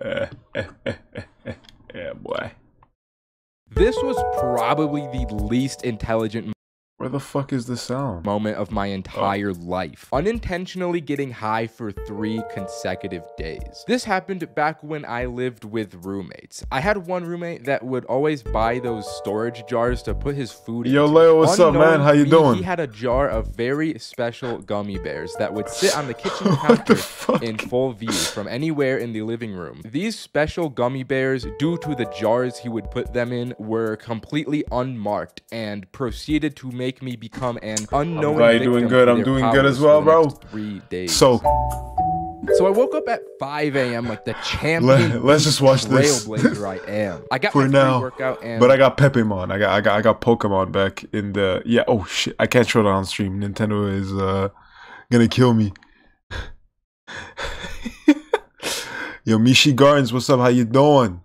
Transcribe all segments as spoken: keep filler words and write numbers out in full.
Yeah, boy. This was probably the least intelligent Where the fuck is the sound? moment of my entire oh. life. Unintentionally getting high for three consecutive days. This happened back when I lived with roommates. I had one roommate that would always buy those storage jars to put his food in. Yo, Leo, what's up, man? How you me, doing? He had a jar of very special gummy bears that would sit on the kitchen counter in full view from anywhere in the living room. These special gummy bears, due to the jars he would put them in, were completely unmarked and proceeded to make me become an unknown. I'm glad you're doing good. I'm doing good as well, bro. Three days. So, so I woke up at five A M like the champion. Let, let's just watch this. Trailblazer I am. I got for my now. Workout and but I got Pepimon. I got, I got, I got Pokemon back in the. Yeah. Oh shit! I can't show that on stream. Nintendo is uh gonna kill me. Yo, Mishi Gardens, what's up? How you doing?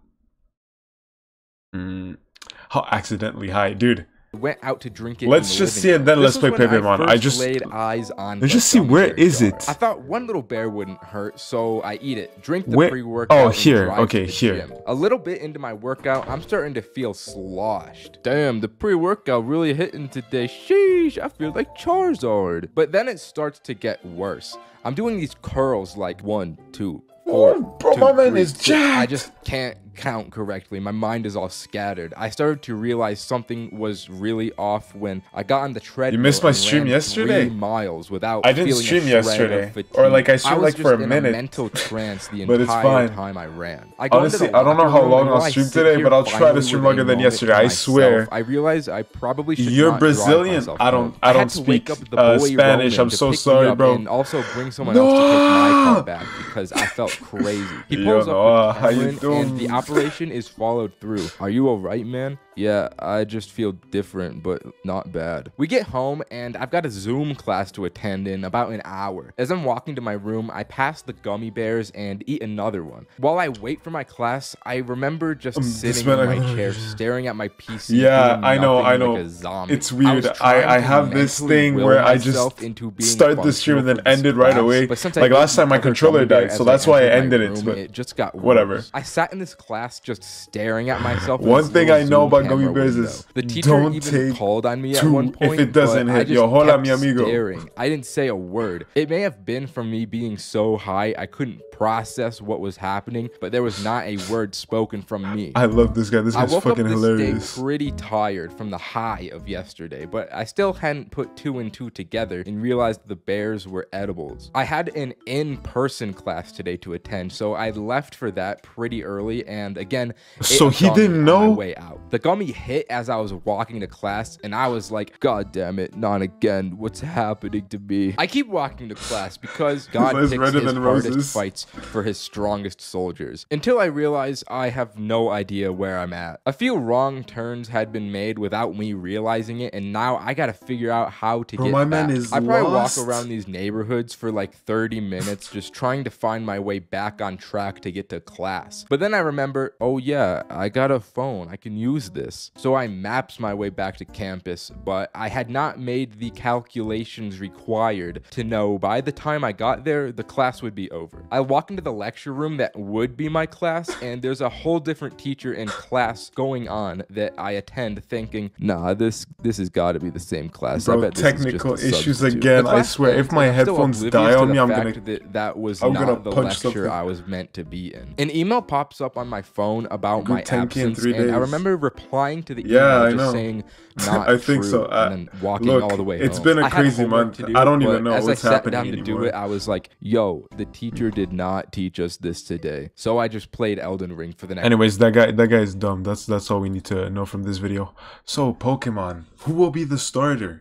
Mm. How accidentally high, dude. Went out to drink it. Let's just see it, then let's play Pokemon. I, I just laid eyes on. Let's just see where is jar. it. I thought one little bear wouldn't hurt, so I eat it. Drink the where? pre-workout. Oh, here. Okay, to here. Gym. A little bit into my workout, I'm starting to feel sloshed. Damn, the pre-workout really hitting today. Sheesh, I feel like Charizard. But then it starts to get worse. I'm doing these curls like one, two. Four, oh, bro, two, my man three, is two. jacked. I just can't count correctly. My mind is all scattered. I started to realize something was really off when I got on the treadmill. You missed my stream yesterday. Three miles without. I didn't stream yesterday, or like I streamed like for a minute. I was just in a mental trance the but entire it's fine. time I ran. I Honestly, I don't know how long I'll stream today, but I'll try to stream longer than yesterday. I swear. I realize I probably should. You're not Brazilian. I don't. I, I don't speak uh, Spanish. I'm so sorry, bro. And also bring someone no! else to take my car back because I felt crazy. He pulls Yo, up uh, how you doing? And the operation is followed through. Are you alright, man? Yeah, I just feel different, but not bad. We get home, and I've got a Zoom class to attend in about an hour. As I'm walking to my room, I pass the gummy bears and eat another one. While I wait for my class, I remember just um, sitting in my chair, staring at my P C. Yeah, I know, I know. Like a zombie. It's weird. I, I, I have this thing where I just start the stream and then end it right away. Like last time, my controller died, so that's why I ended it. But it just got whatever. Worse. I sat in this class just staring at myself. One thing I know about gummy bears is the teacher don't even take called on me two at one point. If it doesn't hit, yo, hola mi amigo. Staring. I didn't say a word. It may have been from me being so high I couldn't process what was happening, but there was not a word spoken from me. I love this guy. This guy's I woke fucking up this hilarious. Day pretty tired from the high of yesterday, but I still hadn't put two and two together and realized the bears were edibles. I had an in-person class today to attend, so I left for that pretty early, and again, so he didn't know. On my way out, the gummy hit as I was walking to class, and I was like, "God damn it, not again! What's happening to me?" I keep walking to class because God picks his hardest roses. fights for his strongest soldiers. Until I realize I have no idea where I'm at. A few wrong turns had been made without me realizing it, and now I gotta figure out how to Bro, get my back. Man is I probably lost. walk around these neighborhoods for like thirty minutes just trying to find my way back on track to get to class. But then I remember, oh yeah, I got a phone. I can use this. So I maps my way back to campus, but I had not made the calculations required to know by the time I got there, the class would be over. I walk into the lecture room that would be my class, and there's a whole different teacher in class going on that I attend thinking, nah, this this has got to be the same class. Bro, I bet this technical is just a issues substitute. again. I swear, if my headphones die on me, I'm gonna that, that was I'm not gonna the punch lecture something. I was meant to be in. An email pops up on my phone about Good my ten K in absence, three and days. I remember replying to the email Yeah, I just know. saying not I think true, so. Uh, and then walking look, all the way it's home. been a I had crazy homework month. to do, I don't but even know as what's I sat happening down to anymore. do it, I was like, yo, the teacher did not teach us this today. So I just played Elden Ring for the next. Anyways, that guy that guy is dumb. That's that's all we need to know from this video. So Pokemon, who will be the starter?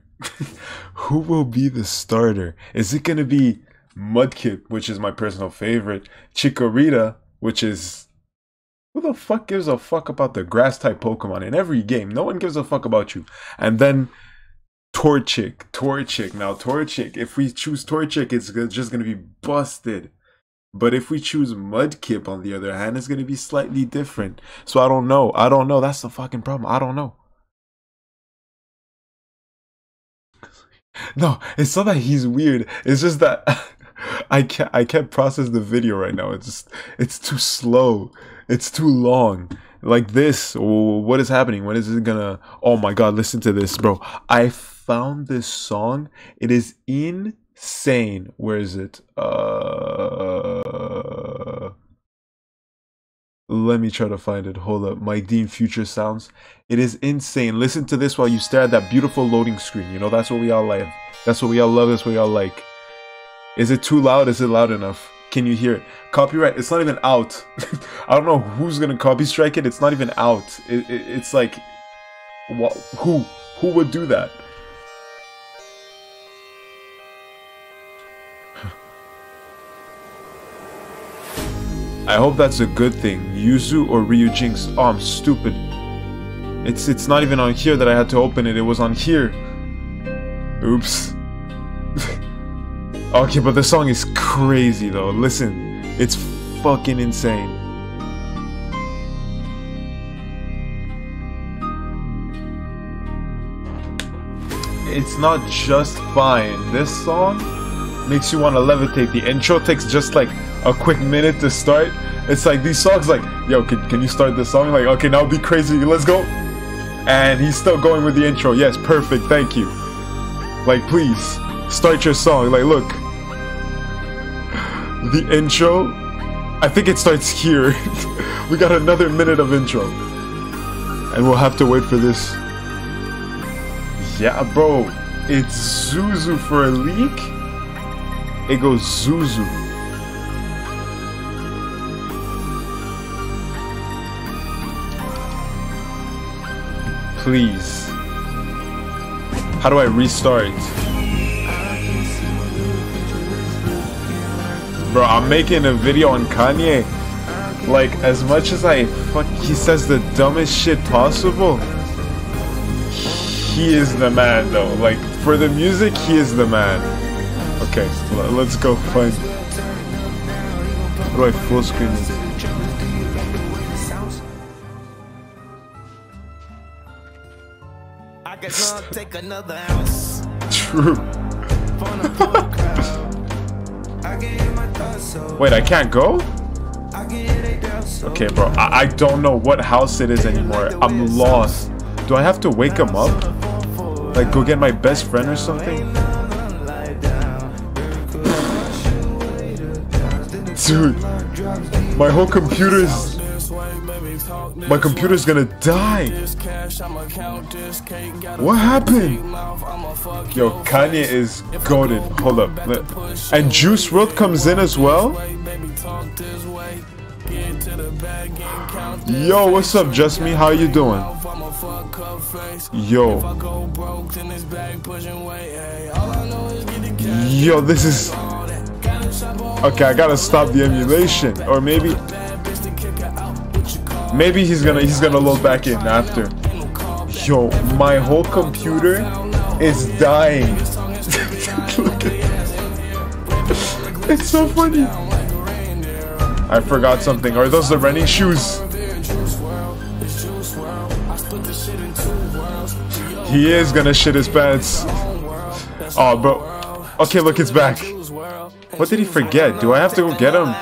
Who will be the starter? Is it gonna be Mudkip, which is my personal favorite, Chikorita, which is, who the fuck gives a fuck about the grass type Pokemon in every game? No one gives a fuck about you. And then Torchic, Torchic. Now Torchic, if we choose Torchic, it's just gonna be busted. But if we choose Mudkip, on the other hand, it's gonna be slightly different. So I don't know. I don't know. That's the fucking problem. I don't know. No, it's not that he's weird. It's just that I can't I can't process the video right now. It's just, it's too slow. It's too long. Like this. What is happening? When is it gonna? Oh my god, listen to this, bro. I found this song. It is insane. Where is it? Uh Let me try to find it. Hold up. Mike Dean Future Sounds. It is insane. Listen to this while you stare at that beautiful loading screen. You know, that's what we all like. That's what we all love. That's what we all like. Is it too loud? Is it loud enough? Can you hear it? Copyright. It's not even out. I don't know who's gonna copy strike it. It's not even out. It, it, it's like, what? Who? Who would do that? I hope that's a good thing. Yuzu or Ryu Jinx? Oh, I'm stupid. It's it's not even on here that I had to open it. It was on here. Oops. Okay, but the song is crazy though. Listen, it's fucking insane. It's not just fine. This song makes you want to levitate. The intro takes just like a quick minute to start. It's like these songs like, yo, can, can you start this song? Like, okay, now be crazy, let's go. And he's still going with the intro. Yes, perfect, thank you. Like, please, start your song. Like, look. The intro, I think it starts here. We got another minute of intro. And we'll have to wait for this. Yeah, bro, it's Zuzu for a leak. It goes Zuzu. Please. How do I restart? Bro, I'm making a video on Kanye. Like, as much as I fuck, he says the dumbest shit possible. He is the man, though. Like, for the music, he is the man. Okay, let's go find. How do I full screen this? True. Wait, I can't go? Okay, bro. I, I don't know what house it is anymore. I'm lost. Do I have to wake him up? Like, go get my best friend or something? Dude, my whole computer's... My computer's gonna die. What happened? Yo, Kanye is goated. Hold up. And Juice world comes in as well? Yo, what's up, Just Me? How you doing? Yo. Yo, this is... Okay, I gotta stop the emulation. Or maybe... Maybe he's gonna he's gonna load back in after. Yo, my whole computer is dying. It's so funny. I forgot something. Are those the running shoes? He is gonna shit his pants. Oh, bro. Okay, look, it's back. What did he forget? Do I have to go get him?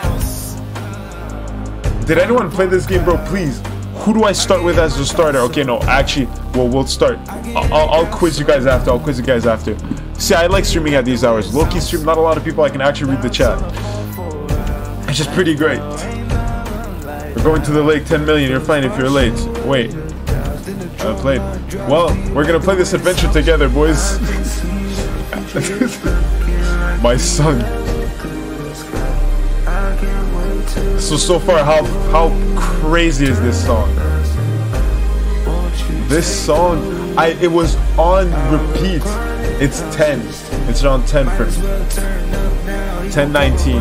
Did anyone play this game, bro? Please. Who do I start with as the starter? Okay, no, actually, well, we'll start. I'll, I'll, I'll quiz you guys after. I'll quiz you guys after. See, I like streaming at these hours. Low-key stream, not a lot of people I can actually read the chat. It's just pretty great. We're going to the lake, ten million. You're fine if you're late. Wait. I played. Well, we're gonna play this adventure together, boys. My son. So, so far, how, how crazy is this song? This song, I it was on repeat. It's ten. It's around ten for me. ten nineteen.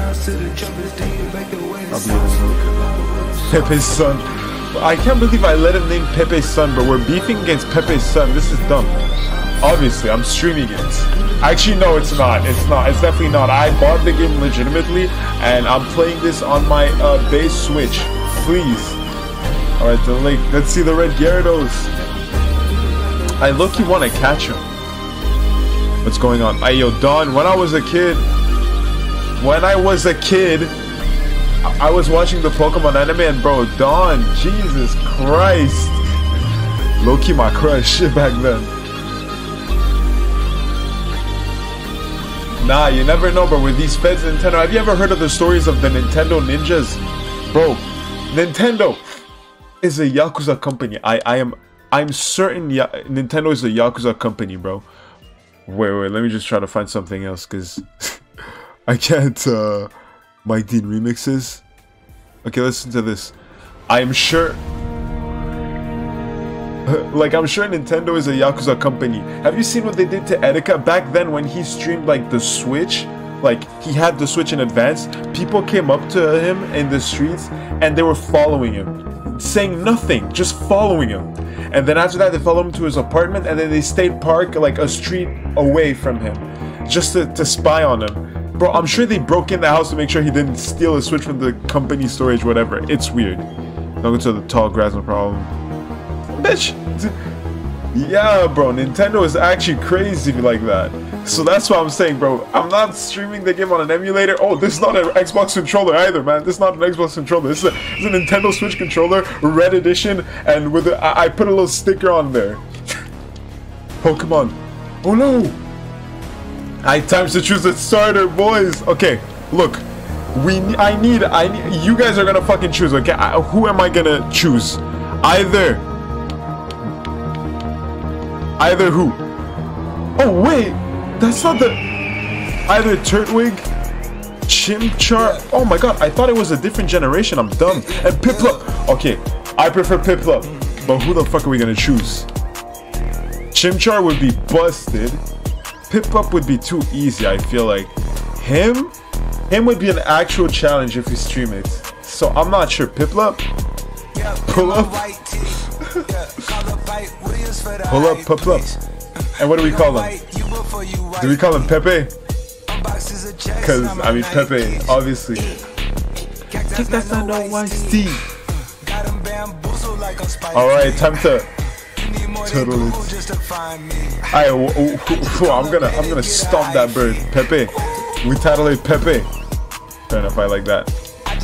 Pepe's son. I can't believe I let him name Pepe's son, but we're beefing against Pepe's son. This is dumb. Obviously, I'm streaming it. Actually, no, it's not. It's not. It's definitely not. I bought the game legitimately, and I'm playing this on my uh, base Switch. Please. Alright, the link. Let's see the red Gyarados. I low-key want to catch him. What's going on? Hey, yo, Don, when I was a kid, when I was a kid, I was watching the Pokemon anime, and bro, Dawn, Jesus Christ, low-key my crush back then. Nah, you never know, bro. With these feds, Nintendo. Have you ever heard of the stories of the Nintendo ninjas, bro? Nintendo is a Yakuza company. I, I am, I'm certain ya Nintendo is a Yakuza company, bro. Wait, wait. Let me just try to find something else, cause I can't. Uh, Mike Dean remixes. Okay, listen to this. I am sure. Like, I'm sure Nintendo is a Yakuza company. Have you seen what they did to Etika back then when he streamed, like, the Switch? Like, he had the Switch in advance. People came up to him in the streets, and they were following him. Saying nothing, just following him. And then after that, they followed him to his apartment, and then they stayed parked, like, a street away from him. Just to, to spy on him. Bro, I'm sure they broke in the house to make sure he didn't steal a Switch from the company storage, whatever. It's weird. Don't go to the tall grass, no problem. Bitch. Yeah, bro, Nintendo is actually crazy like that. So that's what I'm saying, bro. I'm not streaming the game on an emulator. Oh, this is not an Xbox controller either, man. This is not an Xbox controller. This is a, this is a Nintendo Switch controller, red edition, and with a, I, I put a little sticker on there. Pokemon. Oh no! I time to choose a starter, boys. Okay, look. We I need I need you guys are gonna fucking choose. Okay, I, who am I gonna choose? Either. Either who? Oh wait, that's not the. Either Turtwig, Chimchar. Oh my god, I thought it was a different generation. I'm dumb. And Piplup. Okay, I prefer Piplup. But who the fuck are we gonna choose? Chimchar would be busted. Piplup would be too easy. I feel like him. Him would be an actual challenge if we stream it. So I'm not sure. Piplup. Pull up. Pull up, pull up. And what do we call him? Do we call him Pepe? Because, I mean, Pepe, obviously. That's not no one see. Alright, time to turtle it. Alright, I'm gonna, I'm gonna stomp that bird. Pepe. We title it Pepe. Fair enough, I like that.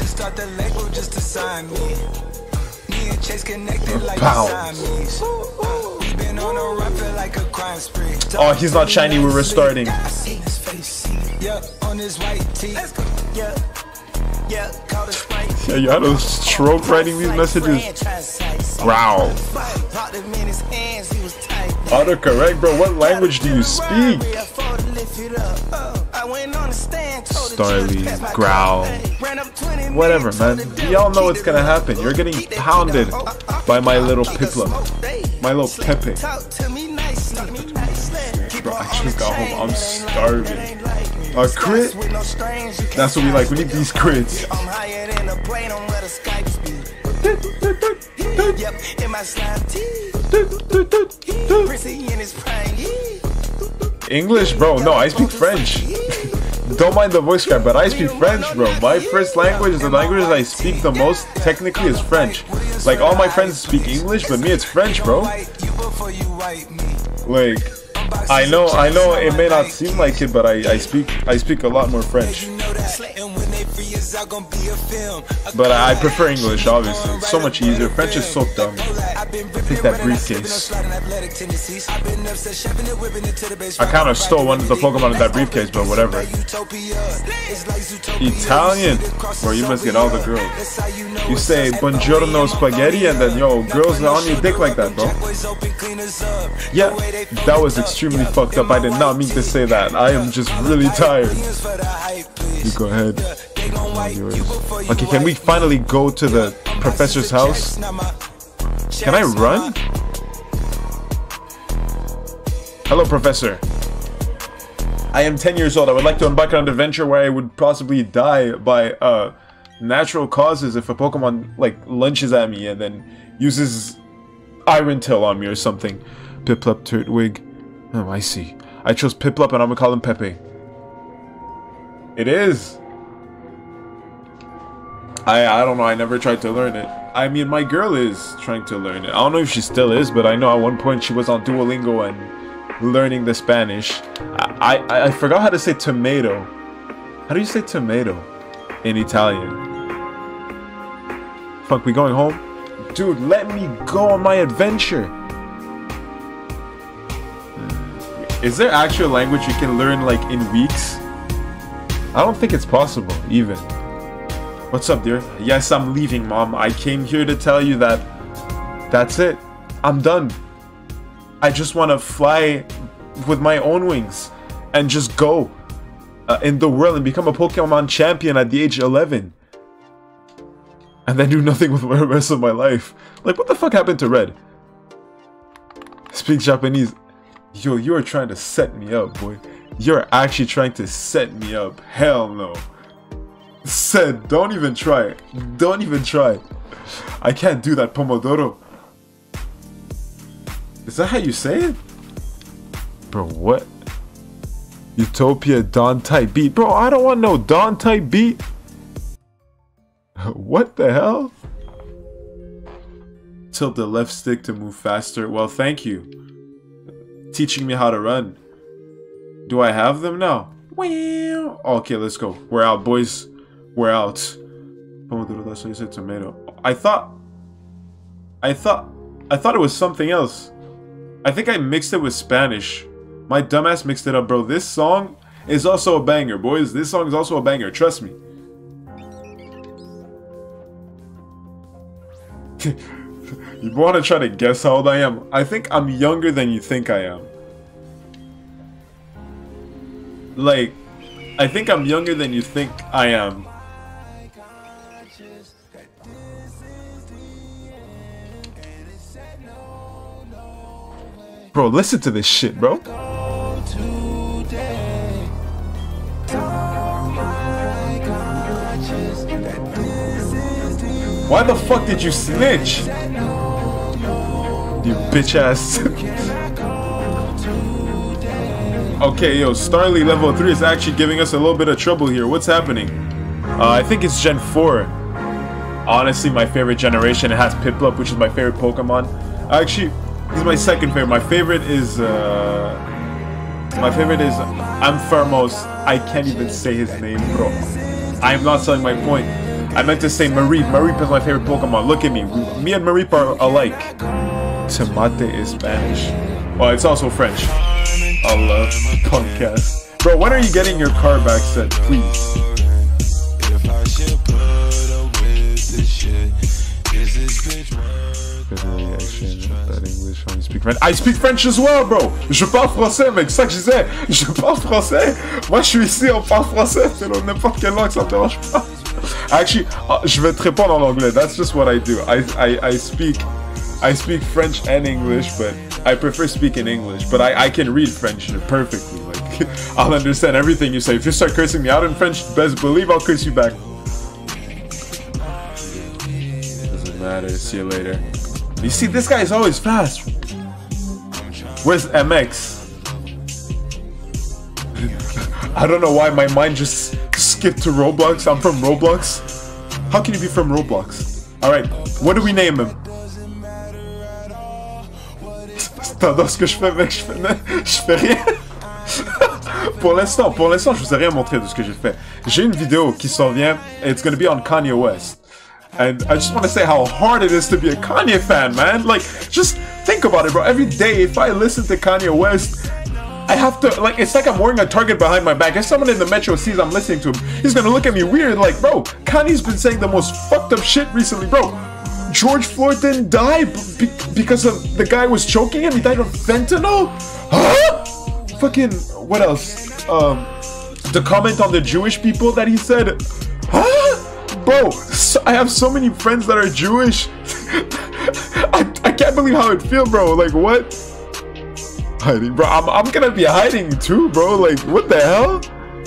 Pounds. Oh, he's not shiny. We're restarting. Yeah, you had a stroke writing these messages. Wow. Autocorrect, bro. What language do you speak? Starly, growl, whatever, man. Y'all know what's gonna happen. You're getting pounded by my little Piplup, my little Pepe. Bro, I just got home. I'm starving. A crit? That's what we like. We need these crits. English, bro? No, I speak French. Don't mind the voice crack, but I speak French, bro. My first language, the language I speak the most, technically, is French. Like, all my friends speak English, but me, it's French, bro. Like, I know, I know, it may not seem like it, but I, I speak, I speak a lot more French. But I prefer English, obviously. It's so much easier. French is so dumb. Take that briefcase. I kind of stole one of the Pokemon in that briefcase, but whatever. Italian? Bro, you must get all the girls. You say buongiorno spaghetti and then, yo, girls are on your dick like that, bro. Yeah, that was extremely fucked up. I did not mean to say that. I am just really tired. You go ahead. Okay, can we finally go to the professor's house? Can I run? Hello, Professor. I am ten years old. I would like to embark on an adventure where I would possibly die by uh, natural causes if a Pokemon like lunges at me and then uses Iron Tail on me or something. Piplup, Turtwig. Oh, I see. I chose Piplup and I'm gonna call him Pepe. It is. I I don't know. I never tried to learn it. I mean, my girl is trying to learn it. I don't know if she still is, but I know at one point she was on Duolingo and learning the Spanish. I I, I forgot how to say tomato. How do you say tomato in Italian? Fuck, we going home? Dude, let me go on my adventure. Is there actual language you can learn like in weeks? I don't think it's possible, even. What's up, dear? Yes, I'm leaving, Mom. I came here to tell you that that's it. I'm done. I just want to fly with my own wings and just go uh, in the world and become a Pokemon champion at the age of eleven. And then do nothing with the rest of my life. Like, what the fuck happened to Red? Speak Japanese. Yo, you are trying to set me up, boy. You're actually trying to set me up. Hell no. Said, don't even try. Don't even try. I can't do that, Pomodoro. Is that how you say it? Bro, what? Utopia Dawn type beat. Bro, I don't want no Dawn type beat. What the hell? Tilt the left stick to move faster. Well, thank you. Teaching me how to run. Do I have them now? Well, okay, let's go. We're out, boys. We're out. Pomodoro, that's why you said tomato. I thought... I thought... I thought it was something else. I think I mixed it with Spanish. My dumbass mixed it up, bro. This song is also a banger, boys. This song is also a banger. Trust me. You want to try to guess how old I am? I think I'm younger than you think I am. Like, I think I'm younger than you think I am. Bro, listen to this shit, bro. Why the fuck did you snitch? You bitch ass. Okay, yo, Starly level three is actually giving us a little bit of trouble here. What's happening? Uh, I think it's Gen four. Honestly, my favorite generation. It has Piplup, which is my favorite Pokemon. Actually, he's my second favorite. My favorite is, uh... My favorite is Ampharmos. I can't even say his name, bro. I am not selling my point. I meant to say Mareep. Mareep is my favorite Pokemon. Look at me. Me and Mareep are alike. Tomate is Spanish. Well, it's also French. I love podcast. Bro, when are you getting your car back set, please? I speak French as well, bro. Je parle français, mec. C'est ça que je disais. Je parle français. Moi, je suis ici, on parle français. C'est n'importe quelle langue, ça me dérange pas. Actually, uh, je vais te répondre en anglais. That's just what I do. I, I, I speak I speak French and English, but I prefer speaking English. But I, I can read French perfectly. Like, I'll understand everything you say. If you start cursing me out in French, best believe I'll curse you back. Doesn't matter. See you later. You see, this guy is always fast. Where's M X? I don't know why my mind just skipped to Roblox. I'm from Roblox. How can you be from Roblox? Alright, what do we name him? T'adores ce que je fais, mec? Je fais, je fais rien. Pour l'instant, pour l'instant, je vous ai rien montré de ce que j'ai fait. J'ai une vidéo qui s'en vient. It's gonna be on Kanye West. And I just want to say how hard it is to be a Kanye fan, man. Like, just think about it, bro. Every day, if I listen to Kanye West, I have to, like, it's like I'm wearing a target behind my back. If someone in the metro sees I'm listening to him, he's gonna look at me weird, like, bro, Kanye's been saying the most fucked up shit recently, bro. George Floyd didn't die b because of the guy was choking him. He died of fentanyl? Huh? Fucking, what else? Um, the comment on the Jewish people that he said, huh? Bro, so, I have so many friends that are Jewish. I, I can't believe how it feels, bro. Like, what? Hiding, bro. I'm, I'm gonna be hiding too, bro. Like, what the hell?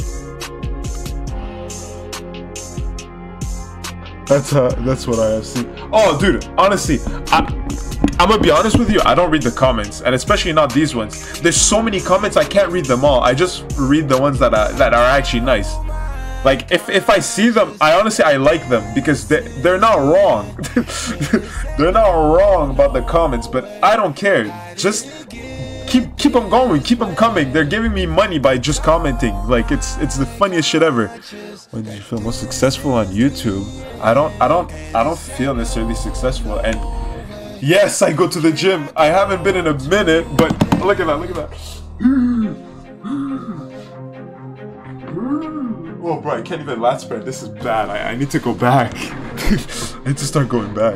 That's uh, that's what I have seen. Oh, dude, honestly, I, I'm gonna be honest with you. I don't read the comments, and especially not these ones. There's so many comments, I can't read them all. I just read the ones that are, that are actually nice. Like, if, if I see them, I honestly, I like them because they, they're not wrong. They're not wrong about the comments, but I don't care. Just keep keep them going, keep them coming. They're giving me money by just commenting. Like it's it's the funniest shit ever. When did you feel most successful on YouTube? I don't I don't I don't feel necessarily successful. And yes, I go to the gym. I haven't been in a minute, but look at that, look at that. Oh bro, I can't even lat spread. This is bad. I, I need to go back. I need to start going back.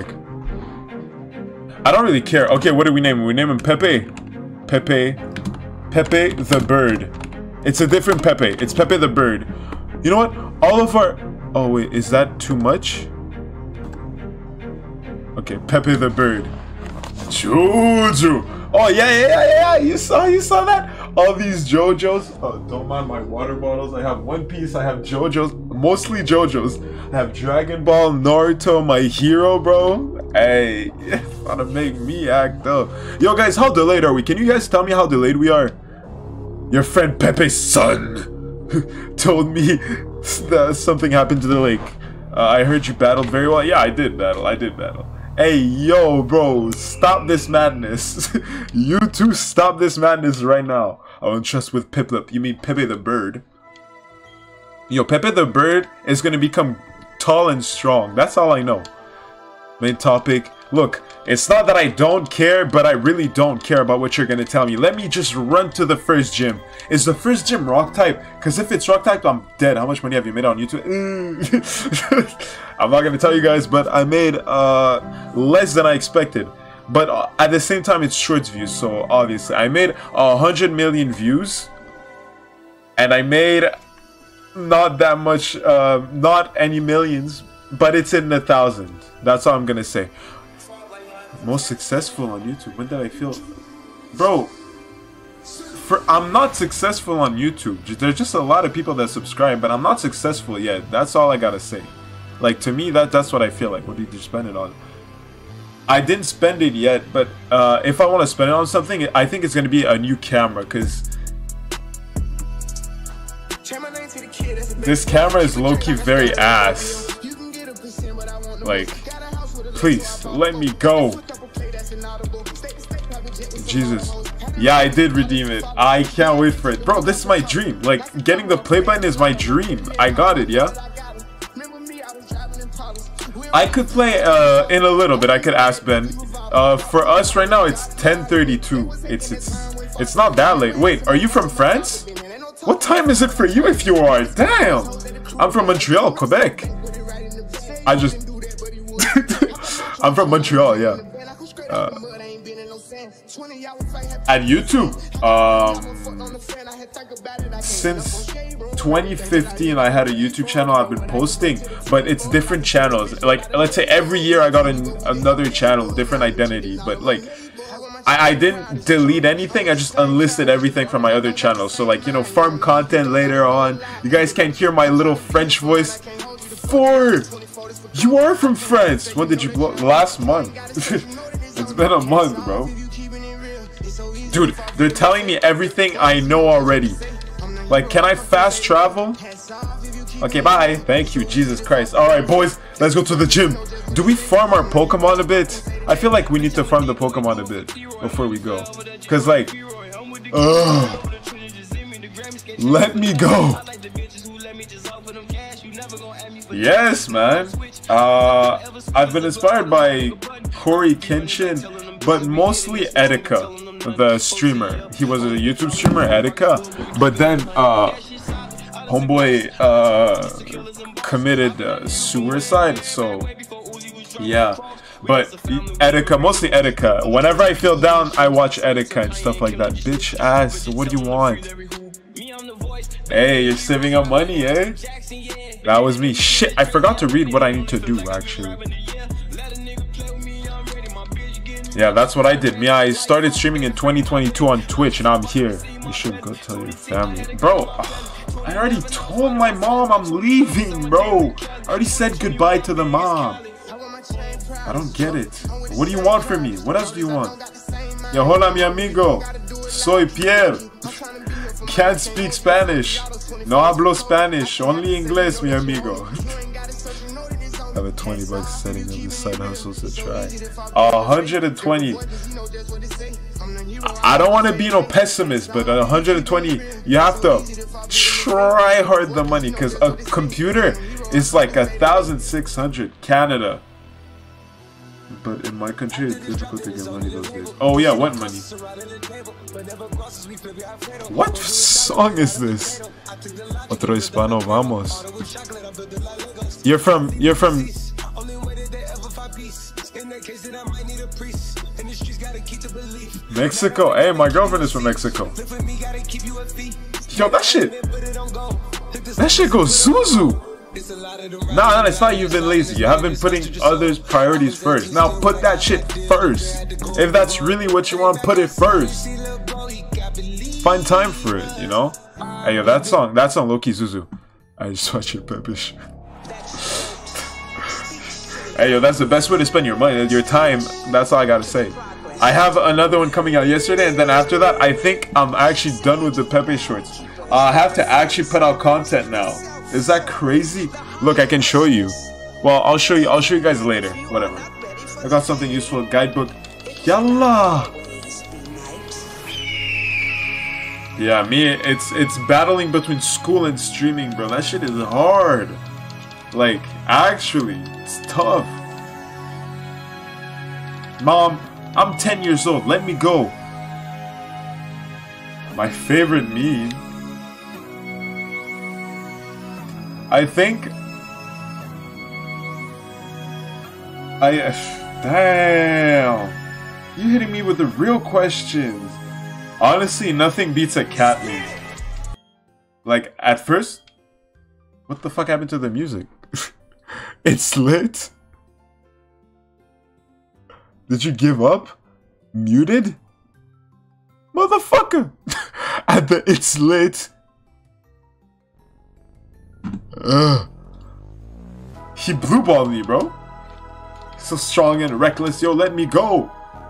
I don't really care. Okay, what do we name him? We name him Pepe. Pepe. Pepe the Bird. It's a different Pepe. It's Pepe the Bird. You know what? All of our... Oh wait, is that too much? Okay, Pepe the Bird. Jojo. Oh yeah, yeah, yeah, yeah. You saw, you saw that? All these JoJo's. Oh, don't mind my water bottles. I have One Piece. I have JoJo's. Mostly JoJo's. I have Dragon Ball, Naruto, My Hero, bro. Hey, trying to make me act up. Yo, guys, how delayed are we? Can you guys tell me how delayed we are? Your friend Pepe's son told me that something happened to the lake. Uh, I heard you battled very well. Yeah, I did battle. I did battle. Hey, yo, bro, stop this madness. You two stop this madness right now. I won't trust with Piplup. You mean Pepe the Bird? Yo, Pepe the Bird is going to become tall and strong. That's all I know. Main topic. Look, it's not that I don't care, but I really don't care about what you're going to tell me. Let me just run to the first gym. Is the first gym rock type? Because if it's rock type, I'm dead. How much money have you made on YouTube? I'm not going to tell you guys, but I made uh, less than I expected. But uh, at the same time, it's shorts views, so obviously. I made one hundred million views. And I made not that much, uh, not any millions, but it's in the thousands. That's all I'm going to say. Most successful on YouTube. When did I feel... Bro, for, I'm not successful on YouTube. There's just a lot of people that subscribe, but I'm not successful yet. That's all I gotta say. Like, to me, that that's what I feel like. What did you spend it on? I didn't spend it yet, but uh, if I want to spend it on something, I think it's going to be a new camera, because this camera is low-key very ass. Like, please, let me go. Jesus. Yeah, I did redeem it. I can't wait for it. Bro, this is my dream. Like, getting the play button is my dream. I got it, yeah? I could play uh, in a little bit. I could ask Ben. Uh, for us right now, it's ten thirty-two. It's, it's, it's not that late. Wait, are you from France? What time is it for you if you are? Damn! I'm from Montreal, Quebec. I just... I'm from Montreal, yeah. Uh, at YouTube, um, since twenty fifteen, I had a YouTube channel I've been posting, but it's different channels. Like, let's say every year I got an, another channel, different identity, but like, I, I didn't delete anything, I just unlisted everything from my other channels. So like, you know, farm content later on. You guys can't hear my little French voice. For you are from France. When did you blow? Last month. It's been a month, bro. Dude, they're telling me everything I know already. Like, can I fast travel? Okay, bye. Thank you, Jesus Christ. Alright, boys, let's go to the gym. Do we farm our Pokemon a bit? I feel like we need to farm the Pokemon a bit before we go. Because, like, ugh. Let me go. Yes, man. Uh, I've been inspired by Corey Kenshin, but mostly Etika, the streamer. He was a YouTube streamer, Etika, but then uh, homeboy uh, committed uh, suicide. So yeah, but Etika, mostly Etika. Whenever I feel down, I watch Etika and stuff like that. Bitch ass, what do you want? Hey, you're saving up money, eh? That was me. Shit, I forgot to read what I need to do, actually. Yeah, that's what I did. Me, I started streaming in twenty twenty-two on Twitch, and I'm here. You should go tell your family. Bro, I already told my mom I'm leaving, bro. I already said goodbye to the mom. I don't get it. What do you want from me? What else do you want? Yo, hola, mi amigo. Soy Pierre. Can't speak Spanish. No hablo Spanish. Only English, mi amigo. have a twenty bucks setting up the side hustles to try. one hundred twenty. I don't want to be no pessimist, but one hundred twenty, you have to try hard the money, because a computer is like a thousand six hundred Canada. But in my country, it's difficult to get money those days. Oh yeah, what money? What song is this? Otro hispano, vamos. You're from, you're from... Mexico. Hey, my girlfriend is from Mexico. Yo, that shit. That shit goes Zuzu. Nah, nah, it's not you've been lazy. You have been putting others' priorities first. Now put that shit first. If that's really what you want, put it first. Find time for it, you know? Hey, yo, that song, that song, Loki Zuzu. I just watched your Pepish. Hey, yo, that's the best way to spend your money, your time. That's all I gotta say. I have another one coming out yesterday, and then after that, I think I'm actually done with the Pepe shorts. Uh, I have to actually put out content now. Is that crazy? Look, I can show you. Well, I'll show you. I'll show you guys later. Whatever. I got something useful. Guidebook. Yalla. Yeah, me. It's it's battling between school and streaming, bro. That shit is hard. Like, actually, it's tough. Mom, I'm ten years old. Let me go. My favorite meme. I think I uh, damn, you hitting me with the real questions. Honestly, nothing beats a cat meme. Like, at first, what the fuck happened to the music? It's lit. Did you give up? Muted? Motherfucker. At the it's lit. Ugh. He blue balled me, bro. He's so strong and reckless. Yo, let me go.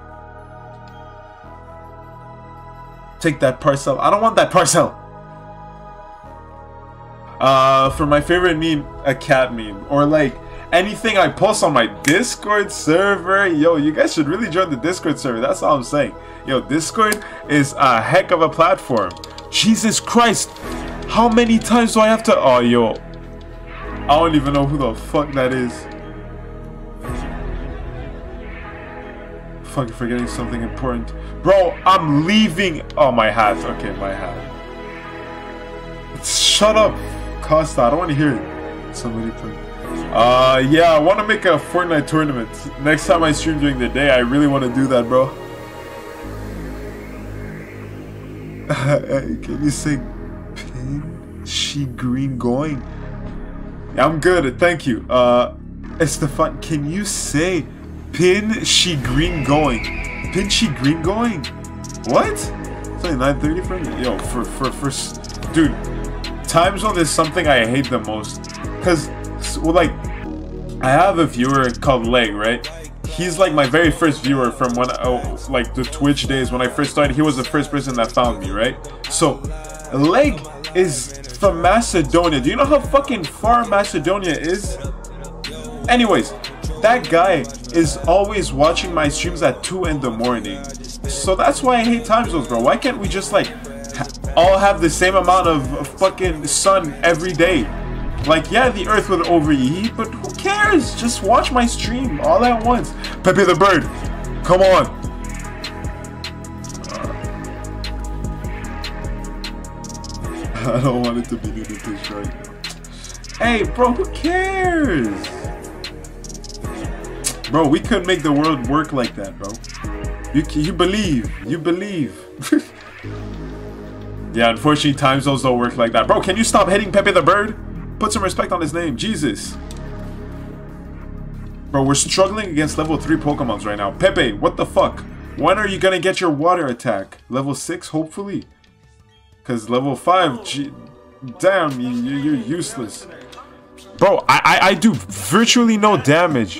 Take that parcel. I don't want that parcel. Uh, for my favorite meme, a cat meme, or like anything I post on my Discord server. Yo, you guys should really join the Discord server. That's all I'm saying. Yo, Discord is a heck of a platform. Jesus Christ, how many times do I have to? Oh, yo. I don't even know who the fuck that is. Fucking forgetting something important. Bro, I'm leaving. Oh, my hat. Okay, my hat. Shut up, Costa. I don't want to hear it. Somebody play. Uh, yeah, I want to make a Fortnite tournament. Next time I stream during the day, I really want to do that, bro. Can you say pin she green going? I'm good, thank you. Uh, Estefan, can you say pin she green going? Pin she green going? What? It's only nine thirty for me. Yo, for for for, dude, time zone is something I hate the most. Cause, well, like, I have a viewer called Leg, right? He's like my very first viewer from when, oh, like the Twitch days when I first started. He was the first person that found me, right? So, Leg is from Macedonia. Do you know how fucking far Macedonia is? Anyways, that guy is always watching my streams at two in the morning. So that's why I hate time zones, bro. Why can't we just like ha all have the same amount of fucking sun every day? Like, yeah, the earth will overheat, but who cares? Just watch my stream all at once. Pepe the Bird, come on. I don't want it to be ludicrous right now. Hey, bro, who cares? Bro, we couldn't make the world work like that, bro. You, you believe. You believe. Yeah, unfortunately, time zones don't work like that. Bro, can you stop hitting Pepe the Bird? Put some respect on his name. Jesus. Bro, we're struggling against level three Pokemons right now. Pepe, what the fuck? When are you gonna get your water attack? Level six, hopefully? Because level five, gee, damn, you, you, you're useless. Bro, I, I, I do virtually no damage.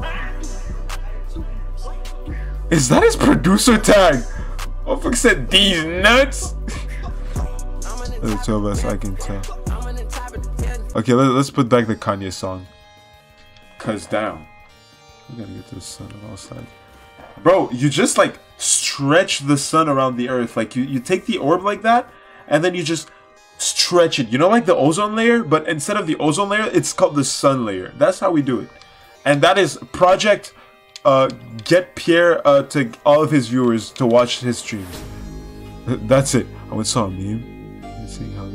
Is that his producer tag? Oh, fuck said these nuts? The two of us, I can tell. Okay, let, let's put back the Kanye song. Cause down. We gotta get to the sun on all sides. Bro, you just like stretch the sun around the earth. Like you, you take the orb like that, and then you just stretch it. You know, like the ozone layer, but instead of the ozone layer, it's called the sun layer. That's how we do it. And that is Project uh, Get Pierre uh, to all of his viewers to watch his streams. That's it. I went saw a meme. Seeing how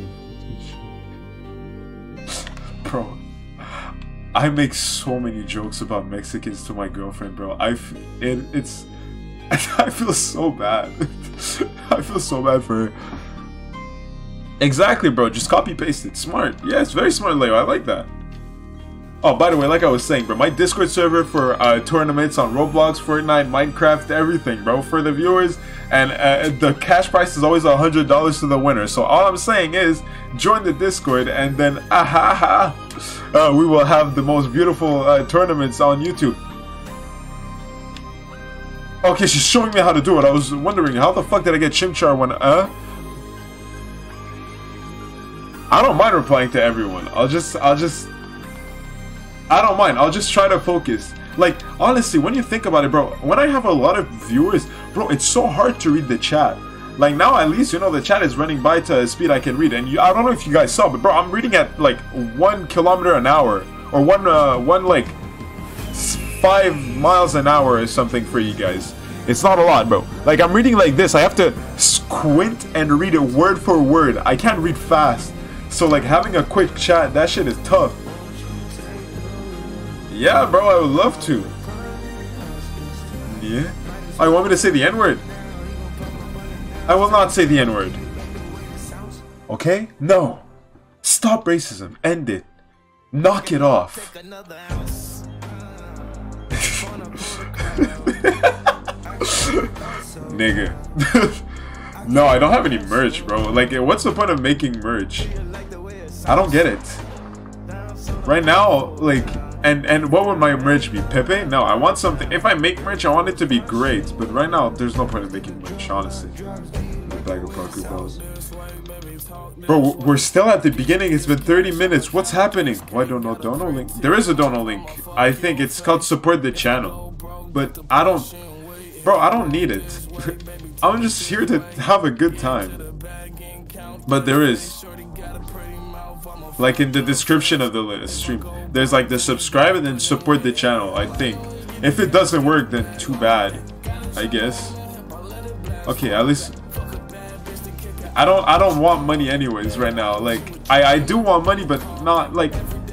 they... Bro, I make so many jokes about Mexicans to my girlfriend, bro. I f it, it's I feel so bad. I feel so bad for her. Exactly, bro. Just copy paste it. Smart. Yeah, it's very smart, Leo. I like that. Oh, by the way, like I was saying, bro, my Discord server for uh, tournaments on Roblox, Fortnite, Minecraft, everything, bro, for the viewers, and uh, the cash price is always a hundred dollars to the winner. So all I'm saying is, join the Discord, and then ah, uh, we will have the most beautiful uh, tournaments on YouTube. Okay, she's showing me how to do it. I was wondering how the fuck did I get Chimchar when uh? I don't mind replying to everyone. I'll just, I'll just. I don't mind. I'll just try to focus. Like, honestly, when you think about it, bro, when I have a lot of viewers, bro, it's so hard to read the chat. Like, now at least, you know, the chat is running by to a speed I can read. And you, I don't know if you guys saw, but bro, I'm reading at like one kilometer an hour. Or one, uh, one like five miles an hour or something for you guys. It's not a lot, bro. Like, I'm reading like this. I have to squint and read it word for word. I can't read fast. So, like, having a quick chat, that shit is tough. Yeah, bro, I would love to. Yeah? Oh, you want me to say the N-word? I will not say the N-word. Okay? No. Stop racism. End it. Knock it off. Nigga. No, I don't have any merch, bro. Like, what's the point of making merch? I don't get it. Right now, like... And and what would my merch be? Pepe? No, I want something. If I make merch, I want it to be great. But right now, there's no point in making merch, honestly. Bag of Paku balls. Bro, we're still at the beginning. It's been thirty minutes. What's happening? Why don't know dono link? There is a dono link. I think it's called support the channel. But I don't... Bro, I don't need it. I'm just here to have a good time. But there is... Like in the description of the stream, there's like the subscribe and then support the channel, I think. If it doesn't work, then too bad, I guess. Okay, at least I don't I don't want money anyways right now. Like I, I do want money, but not like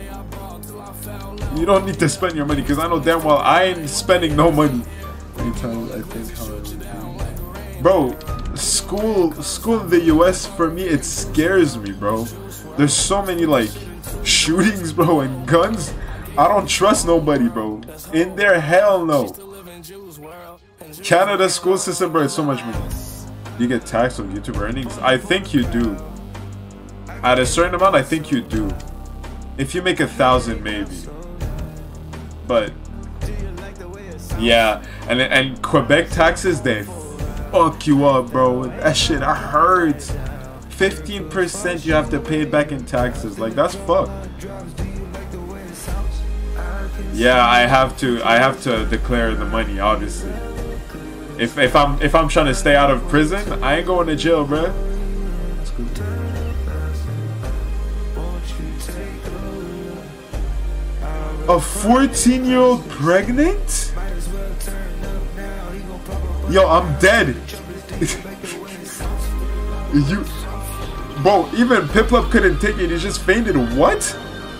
you don't need to spend your money because I know damn well I ain't spending no money. Anytime I think how bro, school school in the U S for me it scares me, bro. There's so many like shootings, bro, and guns. I don't trust nobody, bro. In there, hell no. Canada school system, bro, it's so much money. You get taxed on YouTube earnings? I think you do. At a certain amount, I think you do. If you make a thousand, maybe. But yeah, and and Quebec taxes, they fuck you up, bro. That shit hurts. fifteen percent you have to pay back in taxes. Like, that's fucked. Yeah, I have to I have to declare the money, obviously. If if I'm if I'm trying to stay out of prison, I ain't going to jail, bruh. A fourteen year old pregnant? Yo, I'm dead. You Bro, even Piplup couldn't take it, he just fainted. What?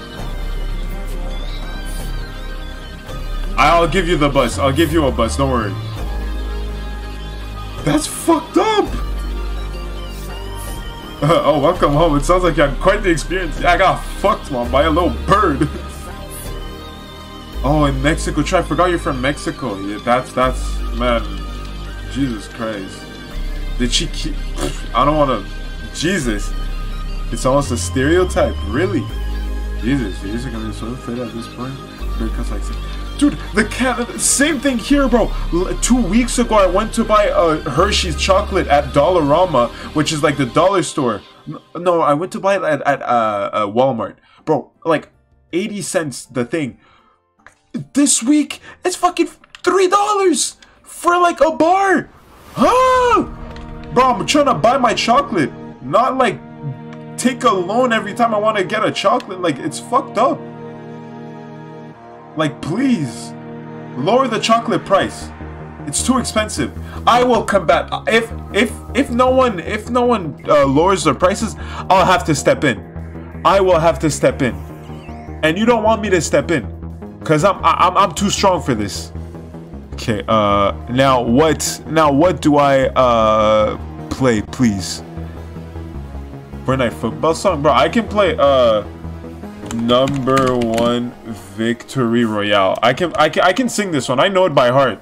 I'll give you the bus. I'll give you a bus, don't worry. That's fucked up! Uh, oh, welcome home. It sounds like you had quite the experience. Yeah, I got fucked, man, by a little bird. Oh, in Mexico. Try, I forgot you're from Mexico. Yeah, that's, that's, man. Jesus Christ. Did she keep... I don't want to... Jesus, it's almost a stereotype, really. Jesus, Jesus, gonna be so afraid at this point. Because like, dude, the Canada, same thing here, bro. L two weeks ago, I went to buy a Hershey's chocolate at Dollarama, which is like the dollar store. No, I went to buy it at, at uh, uh, Walmart, bro. Like eighty cents the thing. this week, it's fucking three dollars for like a bar. Huh? Bro, I'm trying to buy my chocolate, not like take a loan every time I want to get a chocolate. Like, it's fucked up. Like, please lower the chocolate price. It's too expensive. I will combat. If if if no one if no one uh, lowers their prices, I'll have to step in. I will have to step in, and you don't want me to step in, cause I'm I'm I'm too strong for this. Okay. Uh. Now what? Now what do I uh play, please? Fortnite football song, bro. I can play uh number one victory royale. I can I can I can sing this one. I know it by heart.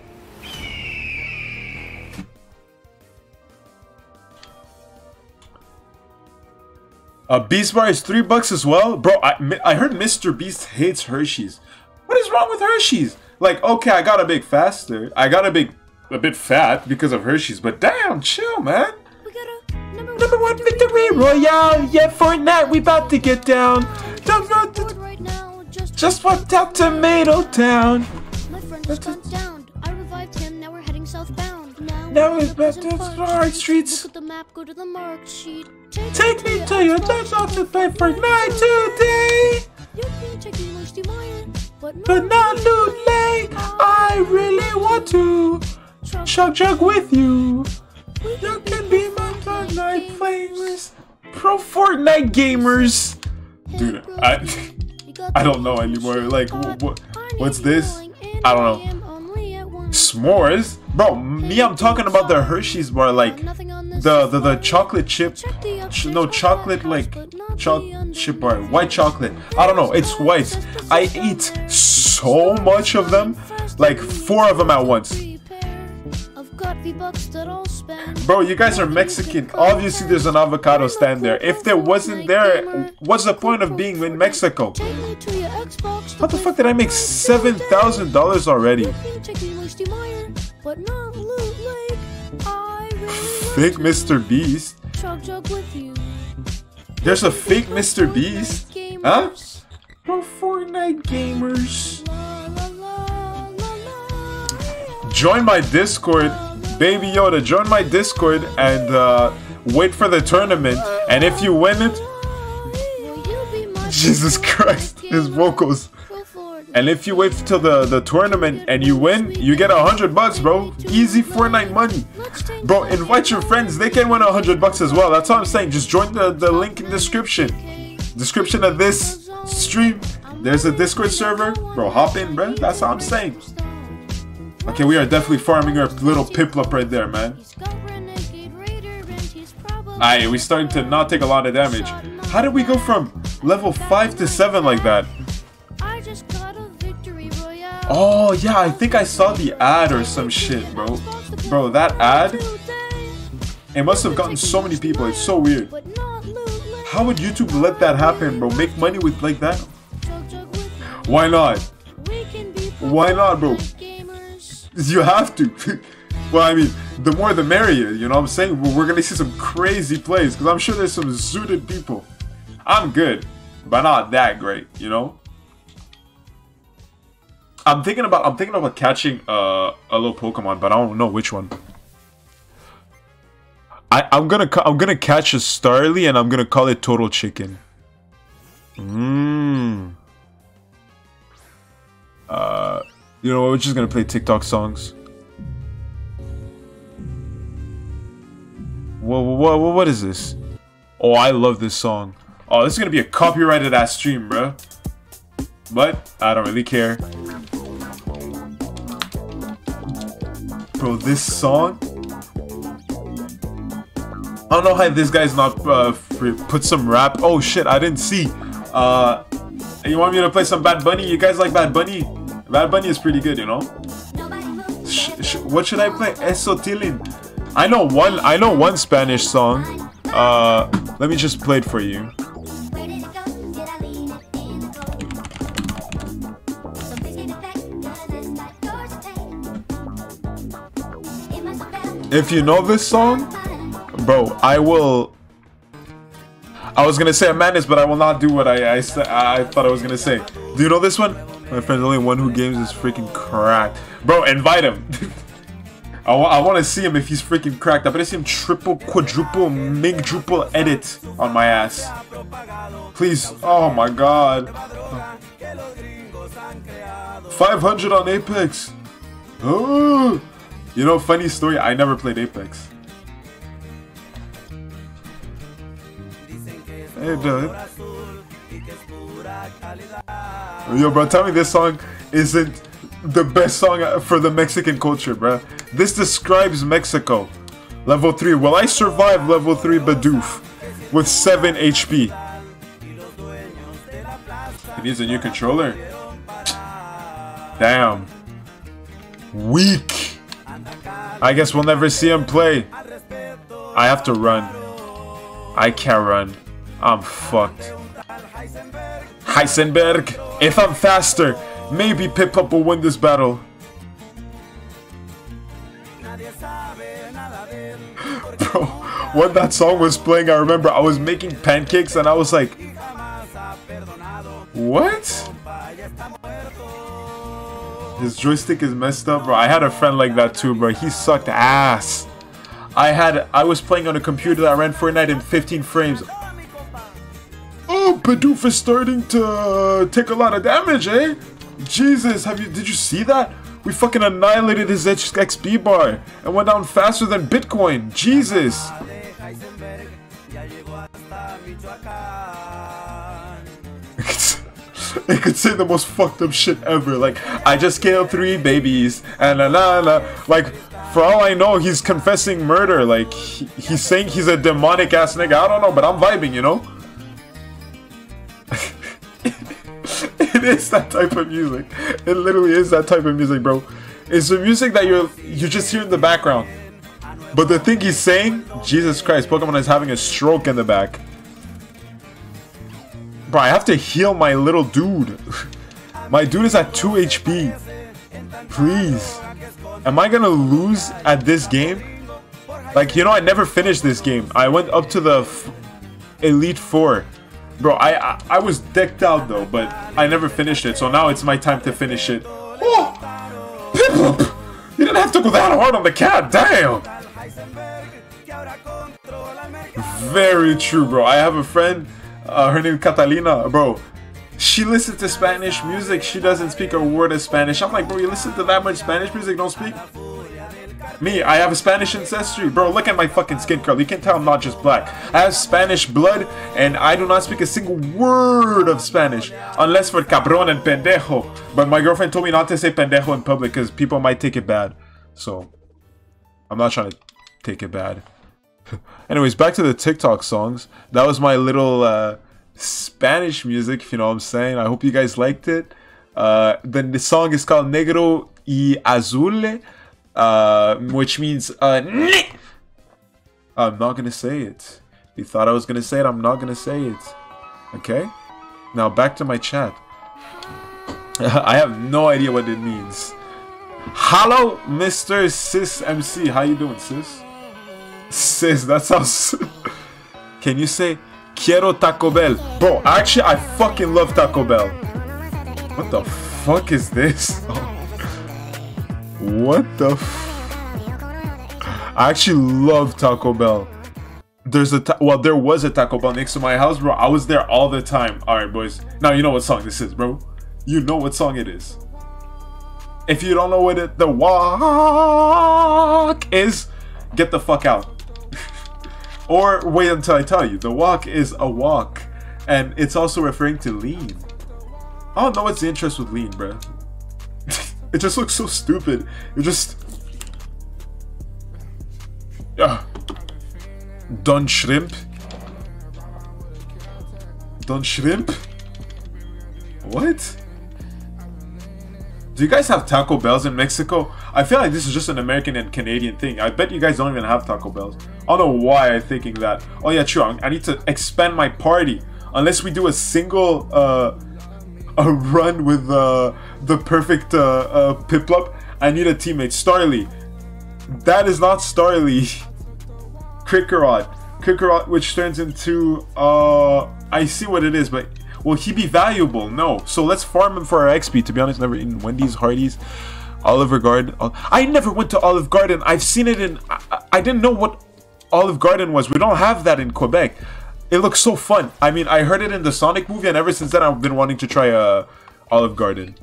A Beast Bar is three bucks as well, bro. I I heard Mister Beast hates Hershey's. What is wrong with Hershey's? Like, okay, I got a bit faster. I got a big, a bit fat because of Hershey's, but damn, chill, man. We got a number, Number one victory royale. Yeah, Fortnite, we about to get down. Don't go to right now. Just, just walked out Tomato Town. my friend just got down. I revived him. Now we're heading southbound. Now, Now we're it's in back Pleasant to Park Park Streets. Look at the map. Go to the mark sheet. Take me to your dance off to play Fortnite today. You can take me much to mine, but not, But not Loot Lake. I really want to chug chug with you. You can be my Fortnite players. Pro Fortnite gamers. Dude, I I don't know anymore. Like, what? What's this? I don't know. S'mores, bro. Me, I'm talking about the Hershey's bar, like the the the chocolate chip, ch no chocolate like choc chip bar, white chocolate. I don't know. It's white. I eat so much of them, like four of them at once. Bro, you guys are Mexican. Obviously, there's an avocado stand there. If there wasn't there, what's the point of being in Mexico? How the fuck did I make seven thousand dollars already? Fake Mister Beast? There's a fake Mister Beast? Huh? Pro Fortnite gamers. Join my Discord. Baby Yoda, join my Discord and uh, wait for the tournament. And if you win it... Jesus Christ, his vocals. And if you wait till the, the tournament and you win, you get a hundred bucks, bro. Easy Fortnite money. Bro, invite your friends. They can win a hundred bucks as well. That's all I'm saying. Just join the, the link in the description. Description of this stream. There's a Discord server. Bro, hop in, bro. That's all I'm saying. Okay, we are definitely farming our little Piplup right there, man. Aye, we starting to not take a lot of damage. How did we go from level five to seven like that? Oh, yeah, I think I saw the ad or some shit, bro. Bro, that ad, it must have gotten so many people. It's so weird. How would YouTube let that happen, bro? Make money with like that? Why not? Why not, bro? You have to. Well, I mean, the more the merrier, you know what I'm saying? We're gonna see some crazy plays, because I'm sure there's some zooted people. I'm good, but not that great, you know? I'm thinking about I'm thinking about catching uh, a little Pokemon, but I don't know which one. I I'm gonna I'm gonna catch a Starly, and I'm gonna call it Total Chicken. Mmm. Uh, you know what? We're just gonna play TikTok songs. Whoa, whoa, whoa, what is this? Oh, I love this song. Oh, this is gonna be a copyrighted ass stream, bro. But I don't really care. Bro, this song. I don't know how this guy's not uh, free. Put some rap. Oh shit, I didn't see. Uh, you want me to play some Bad Bunny? You guys like Bad Bunny? Bad Bunny is pretty good, you know. Sh sh what should I play? Eso Tilin. I know one. I know one Spanish song. Uh, let me just play it for you. If you know this song, bro, I will. I was gonna say a madness, but I will not do what I I, I thought I was gonna say. Do you know this one? My friend's only one who games is freaking cracked. Bro, invite him. I, wa I want to see him if he's freaking cracked. I better see him triple, quadruple, migdruple edit on my ass. Please. Oh my god. five hundred on Apex. Oh. You know, funny story, I never played Apex. Hey, dude. Yo, bro, tell me this song isn't the best song for the Mexican culture, bro. This describes Mexico. Level three. Will I survive level three Bidoof with seven H P? He needs a new controller. Damn. Weak. I guess we'll never see him play. I have to run. I can't run. I'm fucked. Heisenberg. If I'm faster, maybe Pip-Up will win this battle. Bro, when that song was playing, I remember I was making pancakes and I was like, what? His joystick is messed up, bro. I had a friend like that too, bro. He sucked ass. I had, I was playing on a computer that ran Fortnite in fifteen frames. Oh, Bidoof is starting to take a lot of damage, eh? Jesus, have you, did you see that? We fucking annihilated his X P bar and went down faster than Bitcoin. Jesus. It could say the most fucked up shit ever. Like, I just killed three babies and la la la. Like, for all I know, he's confessing murder. Like, he, he's saying he's a demonic ass nigga. I don't know, but I'm vibing, you know? It is that type of music. It literally is that type of music, bro. It's the music that you're you just hear in the background. But the thing he's saying, Jesus Christ, Pokemon is having a stroke in the back. Bro, I have to heal my little dude. My dude is at two H P. Please. Am I gonna lose at this game? Like, you know, I never finished this game. I went up to the f Elite Four. Bro, I, I I was decked out though, but I never finished it. So now it's my time to finish it. Oh! Pip-Up! You didn't have to go that hard on the cat, damn! Very true, bro. I have a friend, uh, her name is Catalina, bro. She listens to Spanish music. She doesn't speak a word of Spanish. I'm like, bro, you listen to that much Spanish music, don't speak? Me, I have a Spanish ancestry. Bro, look at my fucking skin color. You can tell I'm not just black. I have Spanish blood, and I do not speak a single word of Spanish. Unless for cabrón and pendejo. But my girlfriend told me not to say pendejo in public, because people might take it bad. So, I'm not trying to take it bad. Anyways, back to the TikTok songs. That was my little uh, Spanish music, if you know what I'm saying. I hope you guys liked it. Uh, then the song is called Negro y Azul. Uh, which means, uh, I'm not gonna say it. You thought I was gonna say it, I'm not gonna say it. Okay? Now back to my chat. I have no idea what it means. Hello, Mister Sis M C. How you doing, sis? Sis, that sounds... Can you say, Quiero Taco Bell? Bro, actually, I fucking love Taco Bell. What the fuck is this? Oh. What the f- I actually love Taco Bell. There's a ta well, there was a Taco Bell next to my house, bro. I was there all the time. Alright, boys. Now you know what song this is, bro. You know what song it is. If you don't know what it, the walk is, get the fuck out. Or wait until I tell you. The walk is a walk. And it's also referring to lean. I don't know what's the interest with lean, bro. It just looks so stupid. It just... Uh, Don Shrimp? Don Shrimp? What? Do you guys have Taco Bells in Mexico? I feel like this is just an American and Canadian thing. I bet you guys don't even have Taco Bells. I don't know why I'm thinking that. Oh yeah, true. I need to expand my party. Unless we do a single... Uh, a run with uh, the perfect uh, uh, Piplup. I need a teammate. Starly. That is not Starly. Krikorot. Krikorot, which turns into... Uh, I see what it is, but... Will he be valuable? No. So let's farm him for our X P. To be honest, never eaten Wendy's, Hardee's, Olive Garden. I never went to Olive Garden. I've seen it in... I, I didn't know what Olive Garden was. We don't have that in Quebec. It looks so fun. I mean, I heard it in the Sonic movie, and ever since then, I've been wanting to try uh, Olive Garden.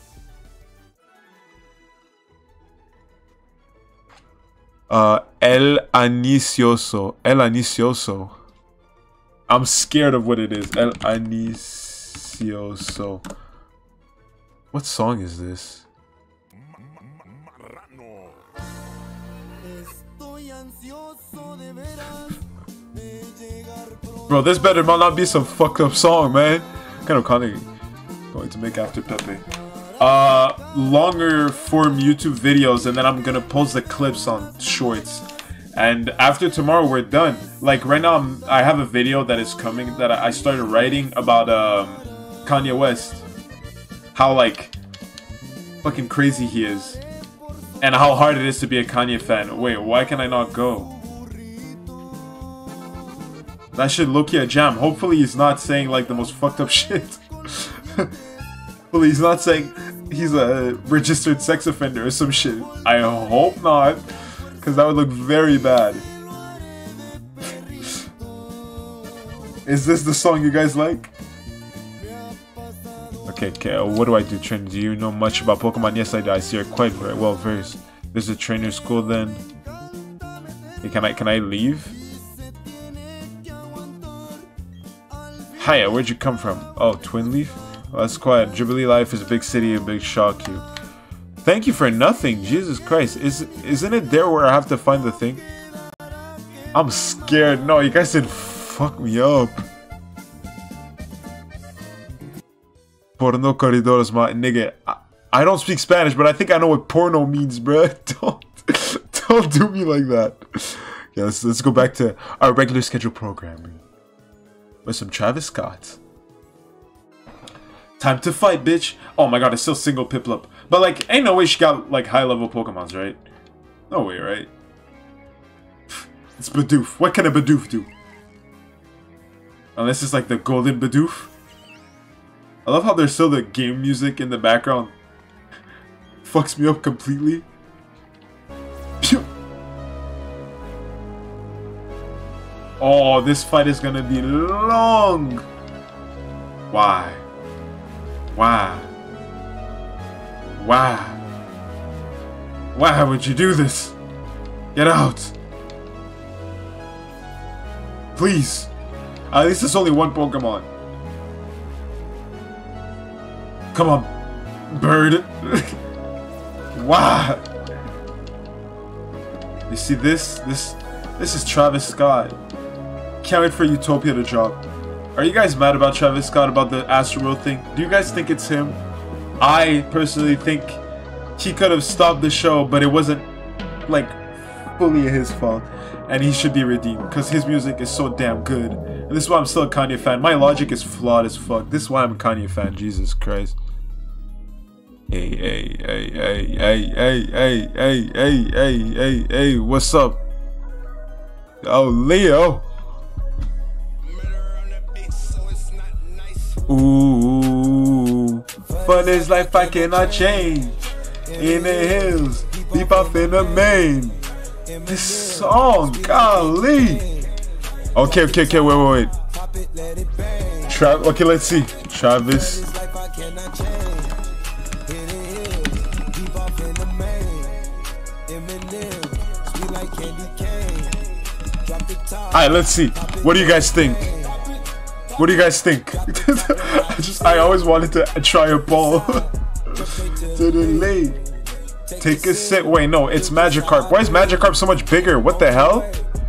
Uh, El Anicioso. El Anicioso. I'm scared of what it is. El Anicioso. What song is this? Bro, this better not be some fucked up song, man. What kind of content going to make after Pepe? Uh, longer form YouTube videos, and then I'm gonna post the clips on shorts. And after tomorrow, we're done. Like right now, I'm, I have a video that is coming that I started writing about um, Kanye West. How like fucking crazy he is, and how hard it is to be a Kanye fan. Wait, why can I not go? That should low-key a jam. Hopefully he's not saying like the most fucked up shit. Hopefully he's not saying he's a registered sex offender or some shit. I hope not, because that would look very bad. Is this the song you guys like? Okay, okay, what do I do, trainer? Do you know much about Pokemon? Yes, I do. I see you're quite very well versed. There's a trainer school then. Hey, can I, can I leave? Hiya, where'd you come from? Oh, Twin Leaf? Well, that's quiet. Jubilee Life is a big city, a big shock you. Thank you for nothing. Jesus Christ. Is, isn't it there where I have to find the thing? I'm scared. No, you guys didn't fuck me up. Porno corridores, my nigga. I, I don't speak Spanish, but I think I know what porno means, bro. Don't, don't do me like that. Yeah, let's, let's go back to our regular schedule programming. With some Travis Scott. Time to fight, bitch. Oh my god, it's still single Piplup. But like, ain't no way she got like high level Pokemons, right? No way, right? It's Bidoof. What can a Bidoof do? Unless it's like the golden Bidoof. I love how there's still the game music in the background. Fucks me up completely. Pew! Oh, this fight is gonna be long. Why? Why? Why? Why would you do this? Get out. Please. At least it's only one Pokemon. Come on, bird. Why? You see this? This this is Travis Scott. Can't wait for Utopia to drop. Are you guys mad about Travis Scott about the Astroworld thing? Do you guys think it's him? I personally think he could have stopped the show, but it wasn't like fully his fault, and he should be redeemed because his music is so damn good. And this is why I'm still a Kanye fan. My logic is flawed as fuck. This is why I'm a Kanye fan. Jesus Christ. Hey, hey, hey, hey, hey, hey, hey, hey, hey, hey, hey, hey, what's up? Oh, Leo. Ooh, for this life I cannot change. In the hills, deep off in the main. This song, golly. Okay, okay, okay, wait, wait, wait. Tra okay, let's see. Travis. Alright, let's see. What do you guys think? What do you guys think? I just, I always wanted to try a ball. To the late. Take a sip. Wait, no, it's Magikarp. Why is Magikarp so much bigger? What the hell?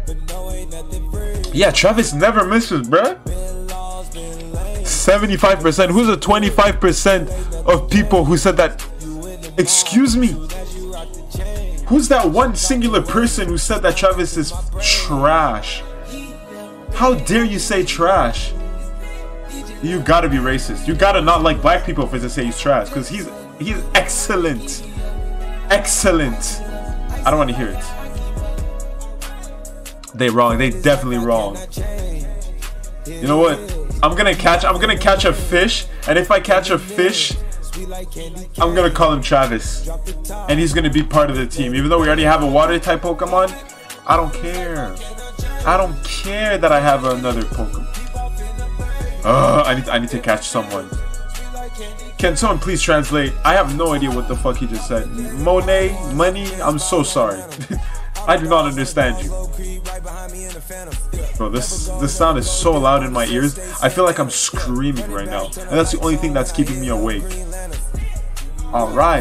Yeah, Travis never misses, bruh. seventy-five percent. Who's the twenty-five percent of people who said that? Excuse me. Who's that one singular person who said that Travis is trash? How dare you say trash? You gotta be racist. You gotta not like black people for to say he's trash, because he's he's excellent. Excellent. I don't want to hear it. They wrong. They definitely wrong. You know what? I'm gonna catch I'm gonna catch a fish, and if I catch a fish, I'm gonna call him Travis, and he's gonna be part of the team. Even though we already have a water type Pokemon, I don't care. I don't care that I have another Pokemon. Uh, I need I need to catch someone. Can someone please translate? I have no idea what the fuck he just said. Monet, money. I'm so sorry. I do not understand you. Bro, this this sound is so loud in my ears. I feel like I'm screaming right now, and that's the only thing that's keeping me awake. All right.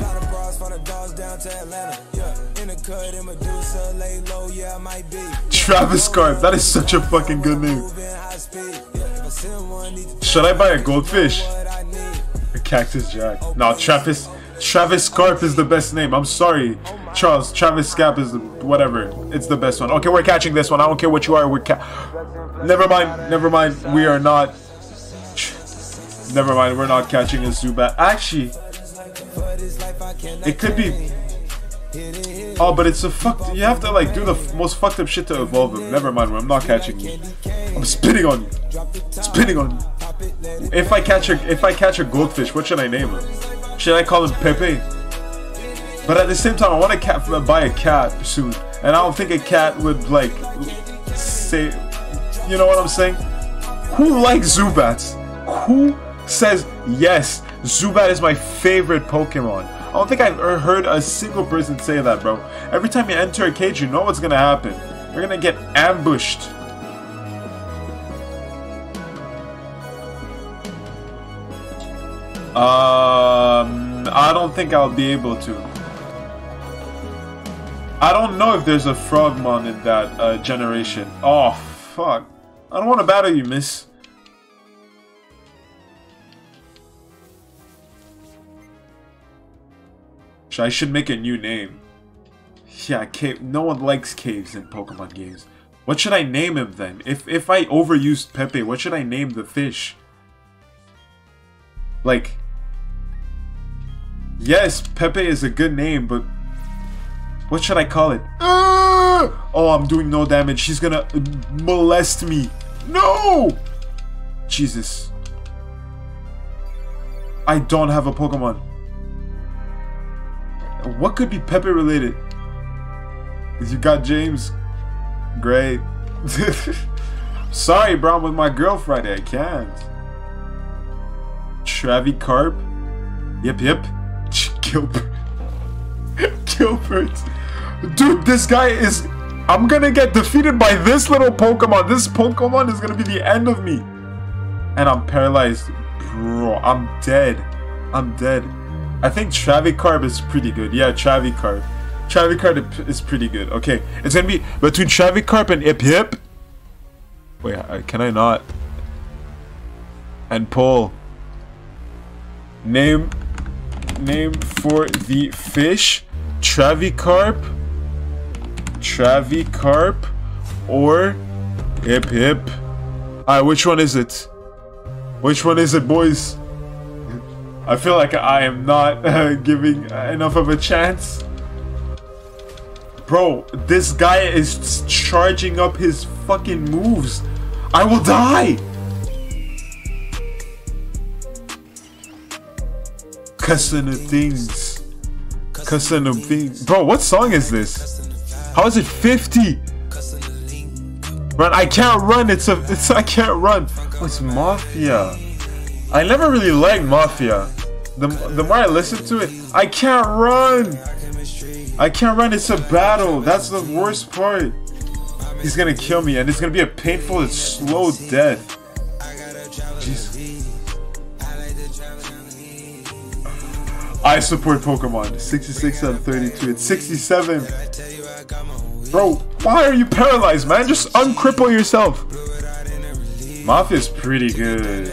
Travis Carp. That is such a fucking good name. Should I buy a goldfish? A Cactus Jack. No, Travis. Travis Carp is the best name. I'm sorry, Charles. Travis Scap is the, whatever. It's the best one. Okay, we're catching this one. I don't care what you are. We're ca- Never mind. Never mind. We are not. Never mind. We're not catching a Zubat. Actually, it could be. Oh, but it's a fucked. You have to like do the f most fucked up shit to evolve him. Never mind. I'm not catching you. I'm spitting on you. Spitting on you. If I catch a if I catch a goldfish, what should I name him? Should I call him Pepe? But at the same time, I want to cat buy a cat soon, and I don't think a cat would like say, you know what I'm saying? Who likes Zubats? Who says yes? Zubat is my favorite Pokemon. I don't think I've heard a single person say that, bro. Every time you enter a cage, you know what's gonna happen. You're gonna get ambushed. Um, I don't think I'll be able to. I don't know if there's a Frogmon in that uh, generation. Oh, fuck. I don't want to battle you, miss. I should make a new name. Yeah, cave. No one likes caves in Pokemon games. What should I name him then? If if I overused Pepe, what should I name the fish? Like, yes, Pepe is a good name, but what should I call it? Uh, oh, I'm doing no damage. She's gonna molest me. No! Jesus. I don't have a Pokemon. What could be Pepe related? You got James. Great. Sorry, bro. I'm with my girl Friday. I can't. Travi Carp. Yep, yep. Gilbert. Gilbert. Dude, this guy is... I'm gonna get defeated by this little Pokemon. This Pokemon is gonna be the end of me. And I'm paralyzed. Bro, I'm dead. I'm dead. I think Travicarp is pretty good. Yeah, Travicarp. Travicarp is pretty good. Okay, it's gonna be between Travicarp and Ip Hip. Wait, can I not? And Paul. Name, name for the fish: Travicarp, Travicarp, or Ip Hip. Alright, which one is it? Which one is it, boys? I feel like I am not uh, giving enough of a chance. Bro, this guy is charging up his fucking moves. I will die! Cussing of things. Cussing of things. Bro, what song is this? How is it fifty? Run, I can't run, it's a, it's, I can't run. Oh, it's Mafia. I never really liked Mafia. The, the more I listen to it, I can't run. I can't run. It's a battle. That's the worst part. He's gonna kill me, and it's gonna be a painful and slow death. Jesus. I support Pokemon. sixty-six out of thirty-two. It's sixty-seven. Bro, why are you paralyzed, man? Just uncripple yourself. Mafia's pretty good.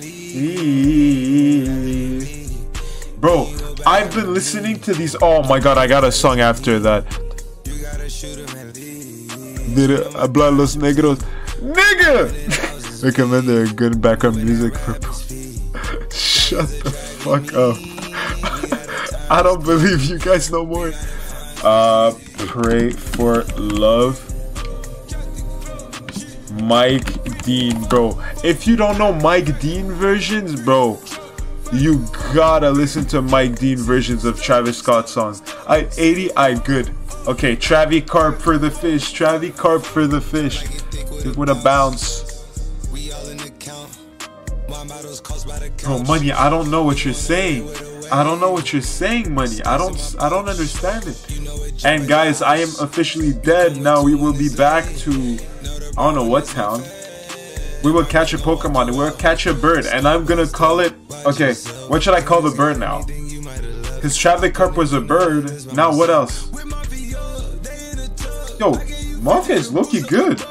Bro, I've been listening to these. Oh my god, I got a song after that. Habla los negros. Nigga! Recommend a good background music for. Shut the fuck up. I don't believe you guys no more. Uh, pray for love. Mike D. Dean, bro. If you don't know Mike Dean versions, bro, you gotta listen to Mike Dean versions of Travis Scott songs. I eighty, I good. Okay, Travis Carp for the fish. Travis Carp for the fish. With a bounce. Bro, Money, I don't know what you're saying. I don't know what you're saying, Money. I don't I don't understand it. And guys, I am officially dead. Now we will be back to I don't know what town. We will catch a Pokemon and we'll catch a bird. And I'm gonna call it, okay, what should I call the bird now? Because Travis Carp was a bird. Now what else? Yo, Mafia is low-key good.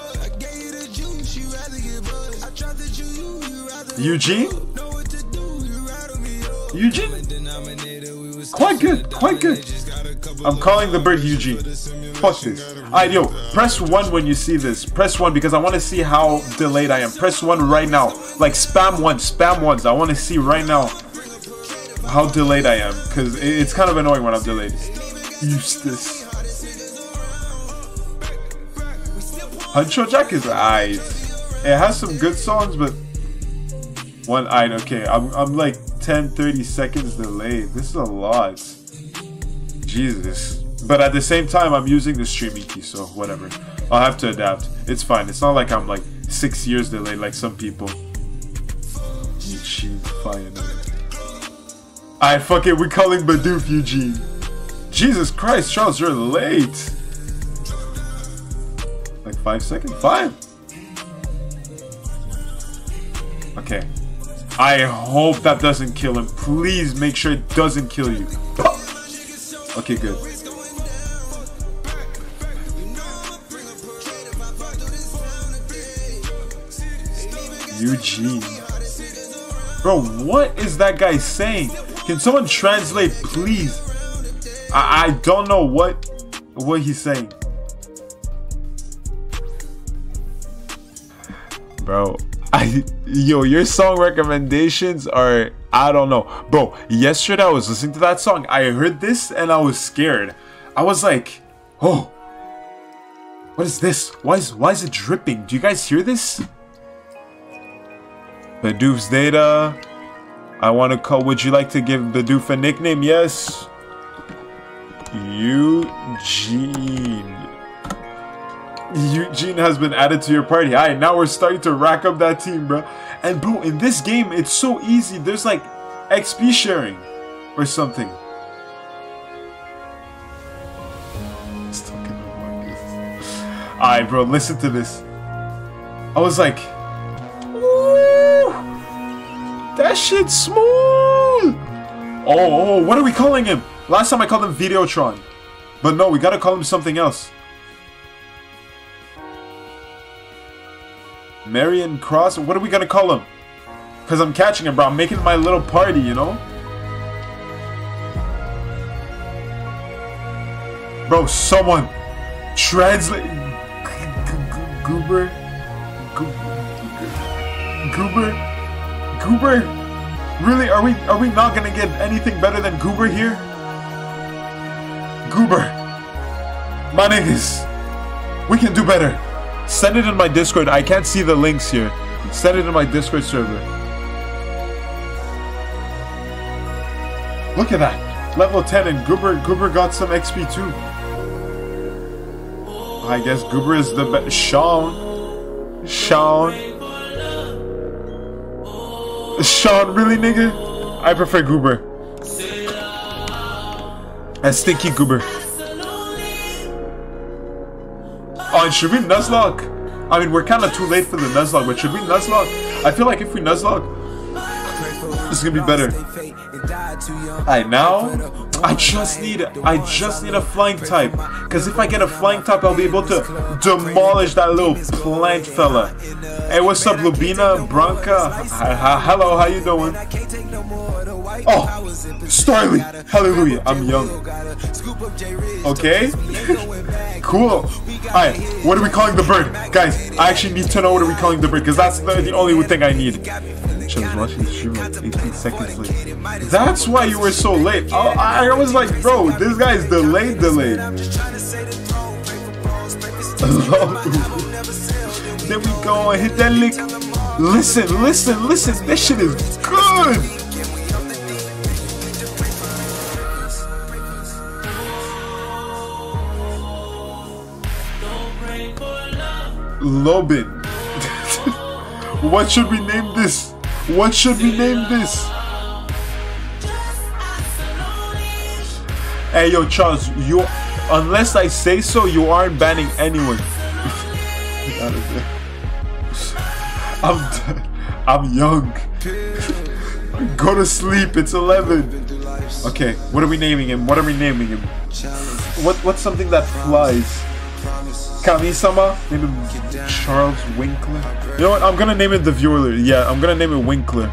Eugene? Eugene? Quite good, quite good. I'm calling the bird Eugene. Fuck this. Alright, yo, press one when you see this. Press one because I want to see how delayed I am. Press one right now. Like, spam one, spam ones. I want to see right now how delayed I am. Because it's kind of annoying when I'm delayed. Eustace. Huncho Jack is aight. It has some good songs, but one aight. Okay, I'm, I'm like ten, thirty seconds delayed. This is a lot. Jesus. But at the same time, I'm using the streaming key, so whatever. I'll have to adapt. It's fine. It's not like I'm like six years delayed like some people. Eugene, fine. Alright, fuck it. We're calling Bidoof Eugene. Jesus Christ, Charles, you're late. Like five seconds? Five? Okay. I hope that doesn't kill him. Please make sure it doesn't kill you. Okay, good. Eugene. Bro, what is that guy saying? Can someone translate, please? I, I don't know what what he's saying. Bro, I yo, your song recommendations are, I don't know. Bro, yesterday I was listening to that song. I heard this and I was scared. I was like, oh, what is this? Why is why is it dripping? Do you guys hear this? Bidoof's data. I want to call. Would you like to give Bidoof a nickname? Yes. Eugene. Eugene has been added to your party. Alright, now we're starting to rack up that team, bro. And bro, in this game, it's so easy. There's like X P sharing or something. Alright, bro, listen to this. I was like, ooh, that shit's smooth. Oh, oh, what are we calling him? Last time I called him Videotron. But no, we gotta call him something else. Marion Cross? What are we gonna call him? Because I'm catching him, bro. I'm making my little party, you know? Bro, someone translate. Goober? Goober? Goober? Really? Are we are we not gonna get anything better than Goober here? Goober. My niggas. We can do better. Send it in my Discord. I can't see the links here. Send it in my Discord server. Look at that. Level ten and Goober Goober got some X P too. I guess Goober is the best. Sean. Sean. Sean, really, nigga? I prefer Goober. And Stinky Goober. Oh, and should we Nuzlocke? I mean, we're kind of too late for the Nuzlocke, but should we Nuzlocke? I feel like if we Nuzlocke, this is gonna be better. Alright, now I just need I just need a flying type. Cause if I get a flying type, I'll be able to demolish that little plant fella. Hey, what's up, Lubina, Branca? Hi, hi, hello, how you doing? Oh, Starly! Hallelujah, I'm young. Okay? Cool. Alright, what are we calling the bird? Guys, I actually need to know what are we calling the bird, because that's the, the only thing I need. I was watching the stream like eighteen seconds late. That's why you were so late. Oh, I was like, bro, this guy's delayed, delayed. There we go. Hit that lick. Listen, listen, listen. This shit is good. Lobin. What should we name this? What should we name this? Hey, yo, Charles, you, unless I say so, you aren't banning anyone. I'm, I'm young. Go to sleep. It's eleven. Okay, what are we naming him? What are we naming him? What, what's something that flies? Kami-sama? Name him Charles Winkler. You know what? I'm gonna name it the Viewer. Yeah, I'm gonna name it Winkler.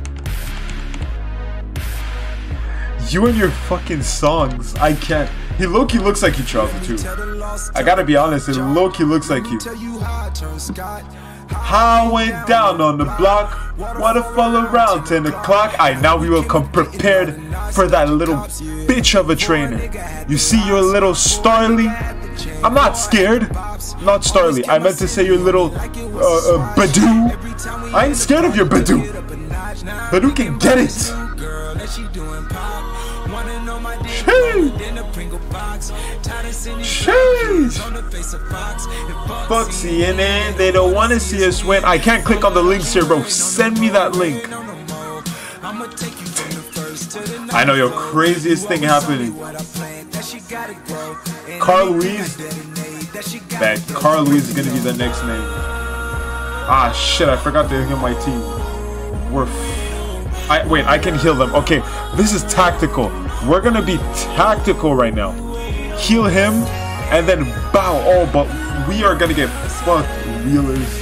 You and your fucking songs. I can't. He low-key looks like you, Charles, too. I gotta be honest, it low-key looks like you. How I went down on the block. Waterfall around ten o'clock. I now we will come prepared for that little bitch of a trainer. You see your little Starly? I'm not scared. Not Starly. I meant to say your little uh, uh, Badoo. I ain't scared of your Badoo. Badoo can get it. Sheesh. Foxy in it. They don't want to see us win. I can't click on the links here, bro. Send me that link. I know your craziest thing happening. Carl Louise. Bet Carl Louise is gonna be the next name. Ah shit! I forgot to heal my team. We're. F I wait. I can heal them. Okay, this is tactical. We're gonna be tactical right now. Heal him, and then bow. Oh, but we are gonna get fucked, wheelers.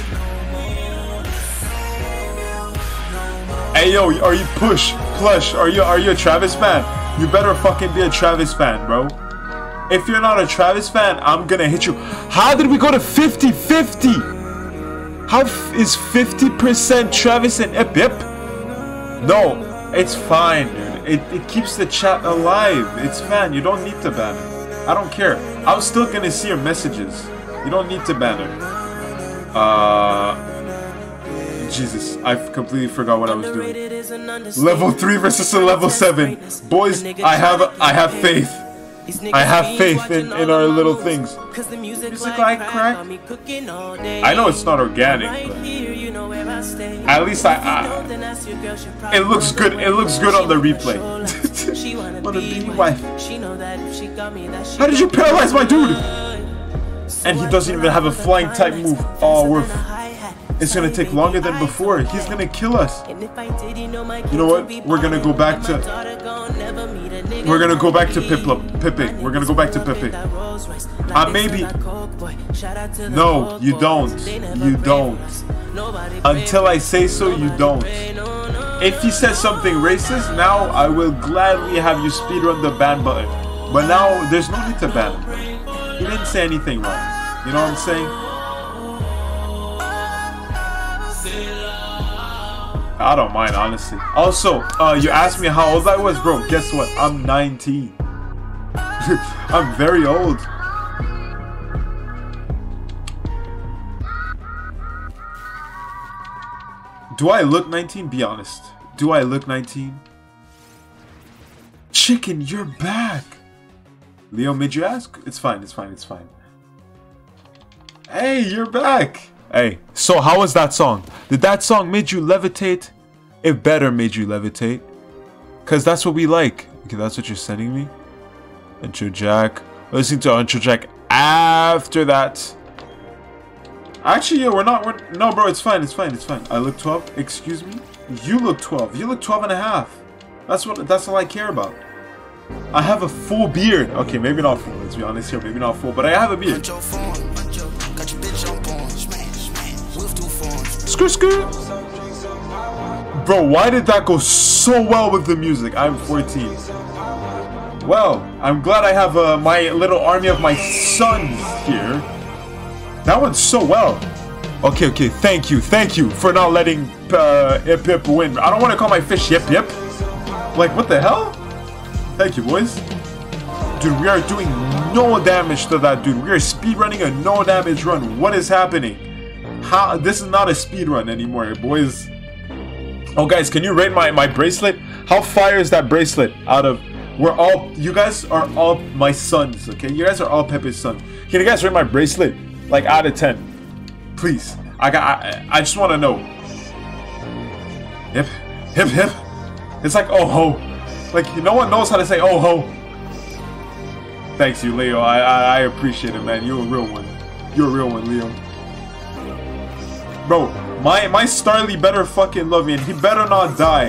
Hey yo, are you push plush? Are you are you a Travis fan? You better fucking be a Travis fan, bro. If you're not a Travis fan, I'm gonna hit you. How did we go to fifty fifty? How f is fifty percent Travis and Ip Ip? No, it's fine, dude. It, it keeps the chat alive. It's fine. You don't need to ban it. I don't care. I'm still gonna see your messages. You don't need to ban it. Uh... Jesus, I completely forgot what I was doing. Level three versus a level seven. Boys, I have I have faith. I have faith in, in our little things. Music like crack. I know it's not organic, but at least I, I it looks good. It looks good on the replay. Wanna be your wife. How did you paralyze my dude? And he doesn't even have a flying type move. Oh, we're it's gonna take longer than before. He's gonna kill us. You know what? We're gonna go back to We're gonna go back to Piplup Pipping. We're gonna go back to Pipping. Uh maybe No, you don't. You don't. Until I say so, you don't. If he says something racist, now I will gladly have you speedrun the ban button. But now there's no need to ban him. He didn't say anything wrong. You know what I'm saying? I don't mind, honestly. Also, uh, you asked me how old I was, bro. Guess what? I'm nineteen. I'm very old. Do I look nineteen? Be honest. Do I look nineteen? Chicken, you're back. Leo, mid you ask? It's fine, it's fine, it's fine. Hey, you're back. Hey, so how was that song? Did that song made you levitate? It better made you levitate. Cause that's what we like. Okay, that's what you're sending me. Intro Jack. Listening to Intro Jack after that. Actually, yeah, we're not. We're, no, bro, it's fine. It's fine. It's fine. I look twelve. Excuse me. You look twelve. You look twelve and a half. That's what. That's all I care about. I have a full beard. Okay, maybe not full. Let's be honest here. Maybe not full, but I have a beard. Skr skr. Bro, why did that go so well with the music? I'm fourteen. Well, I'm glad I have uh, my little army of my sons here. That went so well. Okay, okay, thank you, thank you for not letting uh, Ip Ip win. I don't want to call my fish Yip Yip. Like, what the hell? Thank you, boys. Dude, we are doing no damage to that dude. We are speedrunning a no damage run. What is happening? How? This is not a speed run anymore, boys. Oh, guys, can you rate my my bracelet? How fire is that bracelet? Out of, we're all, you guys are all my sons, okay? You guys are all Pepe's sons. Can you guys rate my bracelet like out of ten? Please. I got. I, I just want to know. Hip, hip, hip. It's like oh ho. Like no one knows how to say oh ho. Thanks you, Leo. I, I I appreciate it, man. You're a real one. You're a real one, Leo. Bro, my my Starly better fucking love me, and he better not die.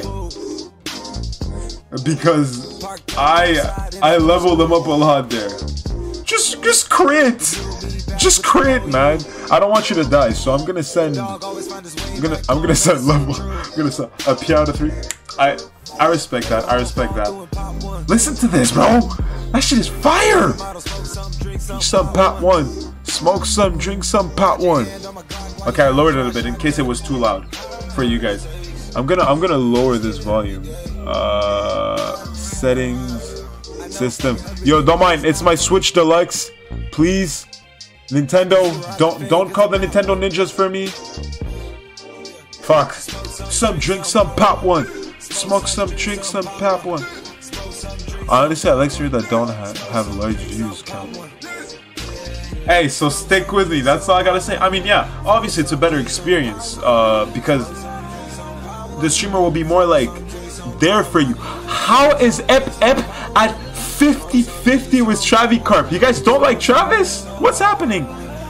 Because I I leveled him up a lot there. Just just crit. Just crit, man. I don't want you to die, so I'm gonna send I'm gonna I'm gonna send level I'm gonna send a P out of three. I I respect that. I respect that. Listen to this, bro. That shit is fire. Some pot one. Smoke some, drink some, pot one. Okay, I lowered it a bit in case it was too loud for you guys. I'm gonna I'm gonna lower this volume. Uh settings, system. Yo, don't mind, it's my Switch Deluxe. Please. Nintendo, don't don't call the Nintendo ninjas for me. Fuck. Some drink some, pop one. Smoke some, drink some, pop one. Honestly, I like series that don't have, have large views count. Hey, so stick with me. That's all I gotta say. I mean, yeah, obviously it's a better experience uh, because the streamer will be more like there for you. How is Ep Ep at fifty fifty with Travicarp? You guys don't like Travis? What's happening?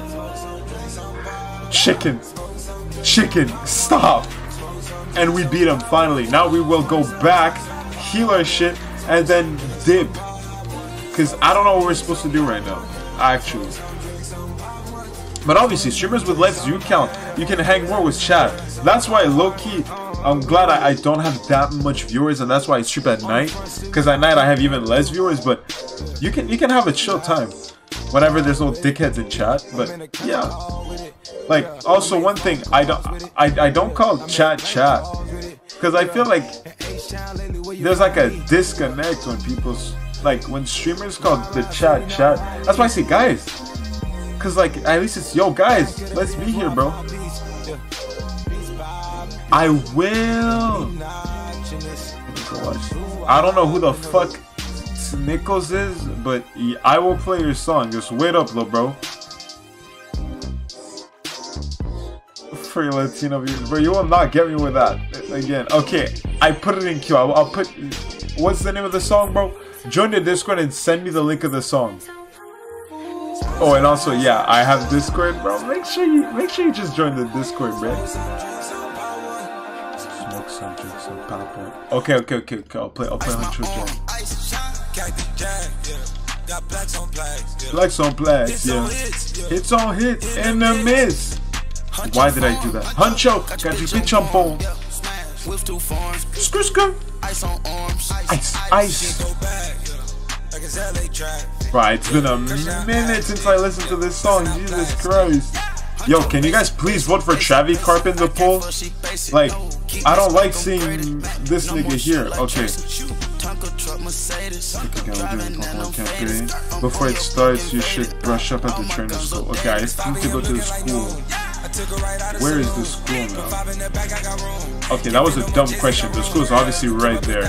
Chicken. Chicken. Stop. And we beat him finally. Now we will go back, heal our shit, and then dip. Because I don't know what we're supposed to do right now. Actually. But obviously, streamers with less view count, you can hang more with chat. That's why low-key, I'm glad I, I don't have that much viewers, and that's why I stream at night. Because at night I have even less viewers, but you can you can have a chill time whenever there's no dickheads in chat. But yeah, like also one thing I don't I I don't call chat chat because I feel like there's like a disconnect when people's like when streamers call the chat chat. That's why I say guys. Cause like at least it's yo guys, let's be here, bro. I will. I don't know who the fuck Nichols is, but I will play your song. Just wait up, little bro. For your Latino viewers, bro, you will not get me with that again. Okay, I put it in queue. I'll, I'll put. What's the name of the song, bro? Join the Discord and send me the link of the song. Oh, and also, yeah, I have Discord, bro. Make sure you, make sure you just join the Discord, bro. Smoke some, drink some, pop one. Okay, okay, okay, okay. I'll play, I'll play Huncho Jam. Flex on plaques, yeah. Hits on hits in the miss. Why did I do that? Huncho, got your bitch on bone. Skr skr. Ice, ice. Right, it's been a minute since I listened to this song. Jesus Christ. Yo, can you guys please vote for Travicarp in the poll? Like, I don't like seeing this nigga here. Okay. Before it starts, you should brush up at the trainer school. Okay, I need to go to the school. Where is the school now? Okay, that was a dumb question. The school is obviously right there.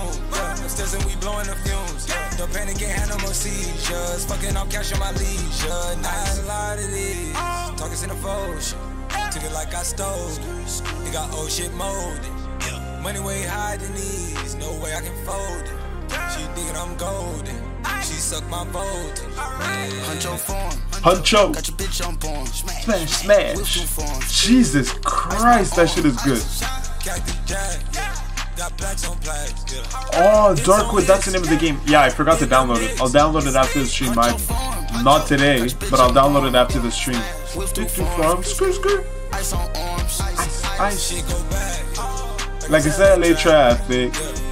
Don't panic, can't handle more seizures. Fucking off cash on my leisure. Nice a lot of these. Talking in the foes. Took it like I stole. It got old shit molded. Money way higher than these. No way I can fold it. She thinking I'm golden. She suck my voltage. Huncho form. Huncho. Got your bitch on porn. Smash, smash. Jesus Christ, that shit is good. Oh, Darkwood, that's the name of the game. Yeah, I forgot to download it. I'll download it after the stream. I, not today, but I'll download it after the stream. Ice, ice. Like I said, late traffic.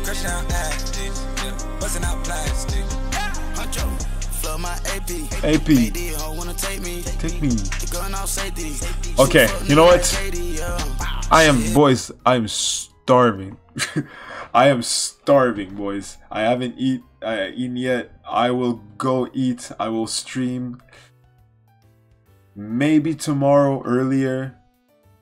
A P. Take me. Okay, you know what? I am, boys, I am starving. I am starving, boys. I haven't eat, uh, eaten yet. I will go eat. I will stream. Maybe tomorrow earlier.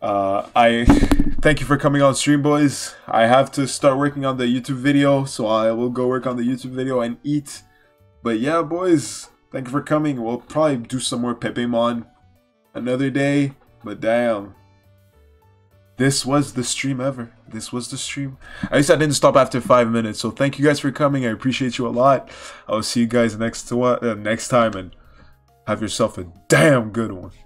Uh, I thank you for coming on stream, boys. I have to start working on the YouTube video, so I will go work on the YouTube video and eat. But yeah, boys, thank you for coming. We'll probably do some more Pepemon another day. But damn, this was the stream ever. This was the stream. At least I didn't stop after five minutes. So thank you guys for coming. I appreciate you a lot. I'll see you guys next to uh, next time, and have yourself a damn good one.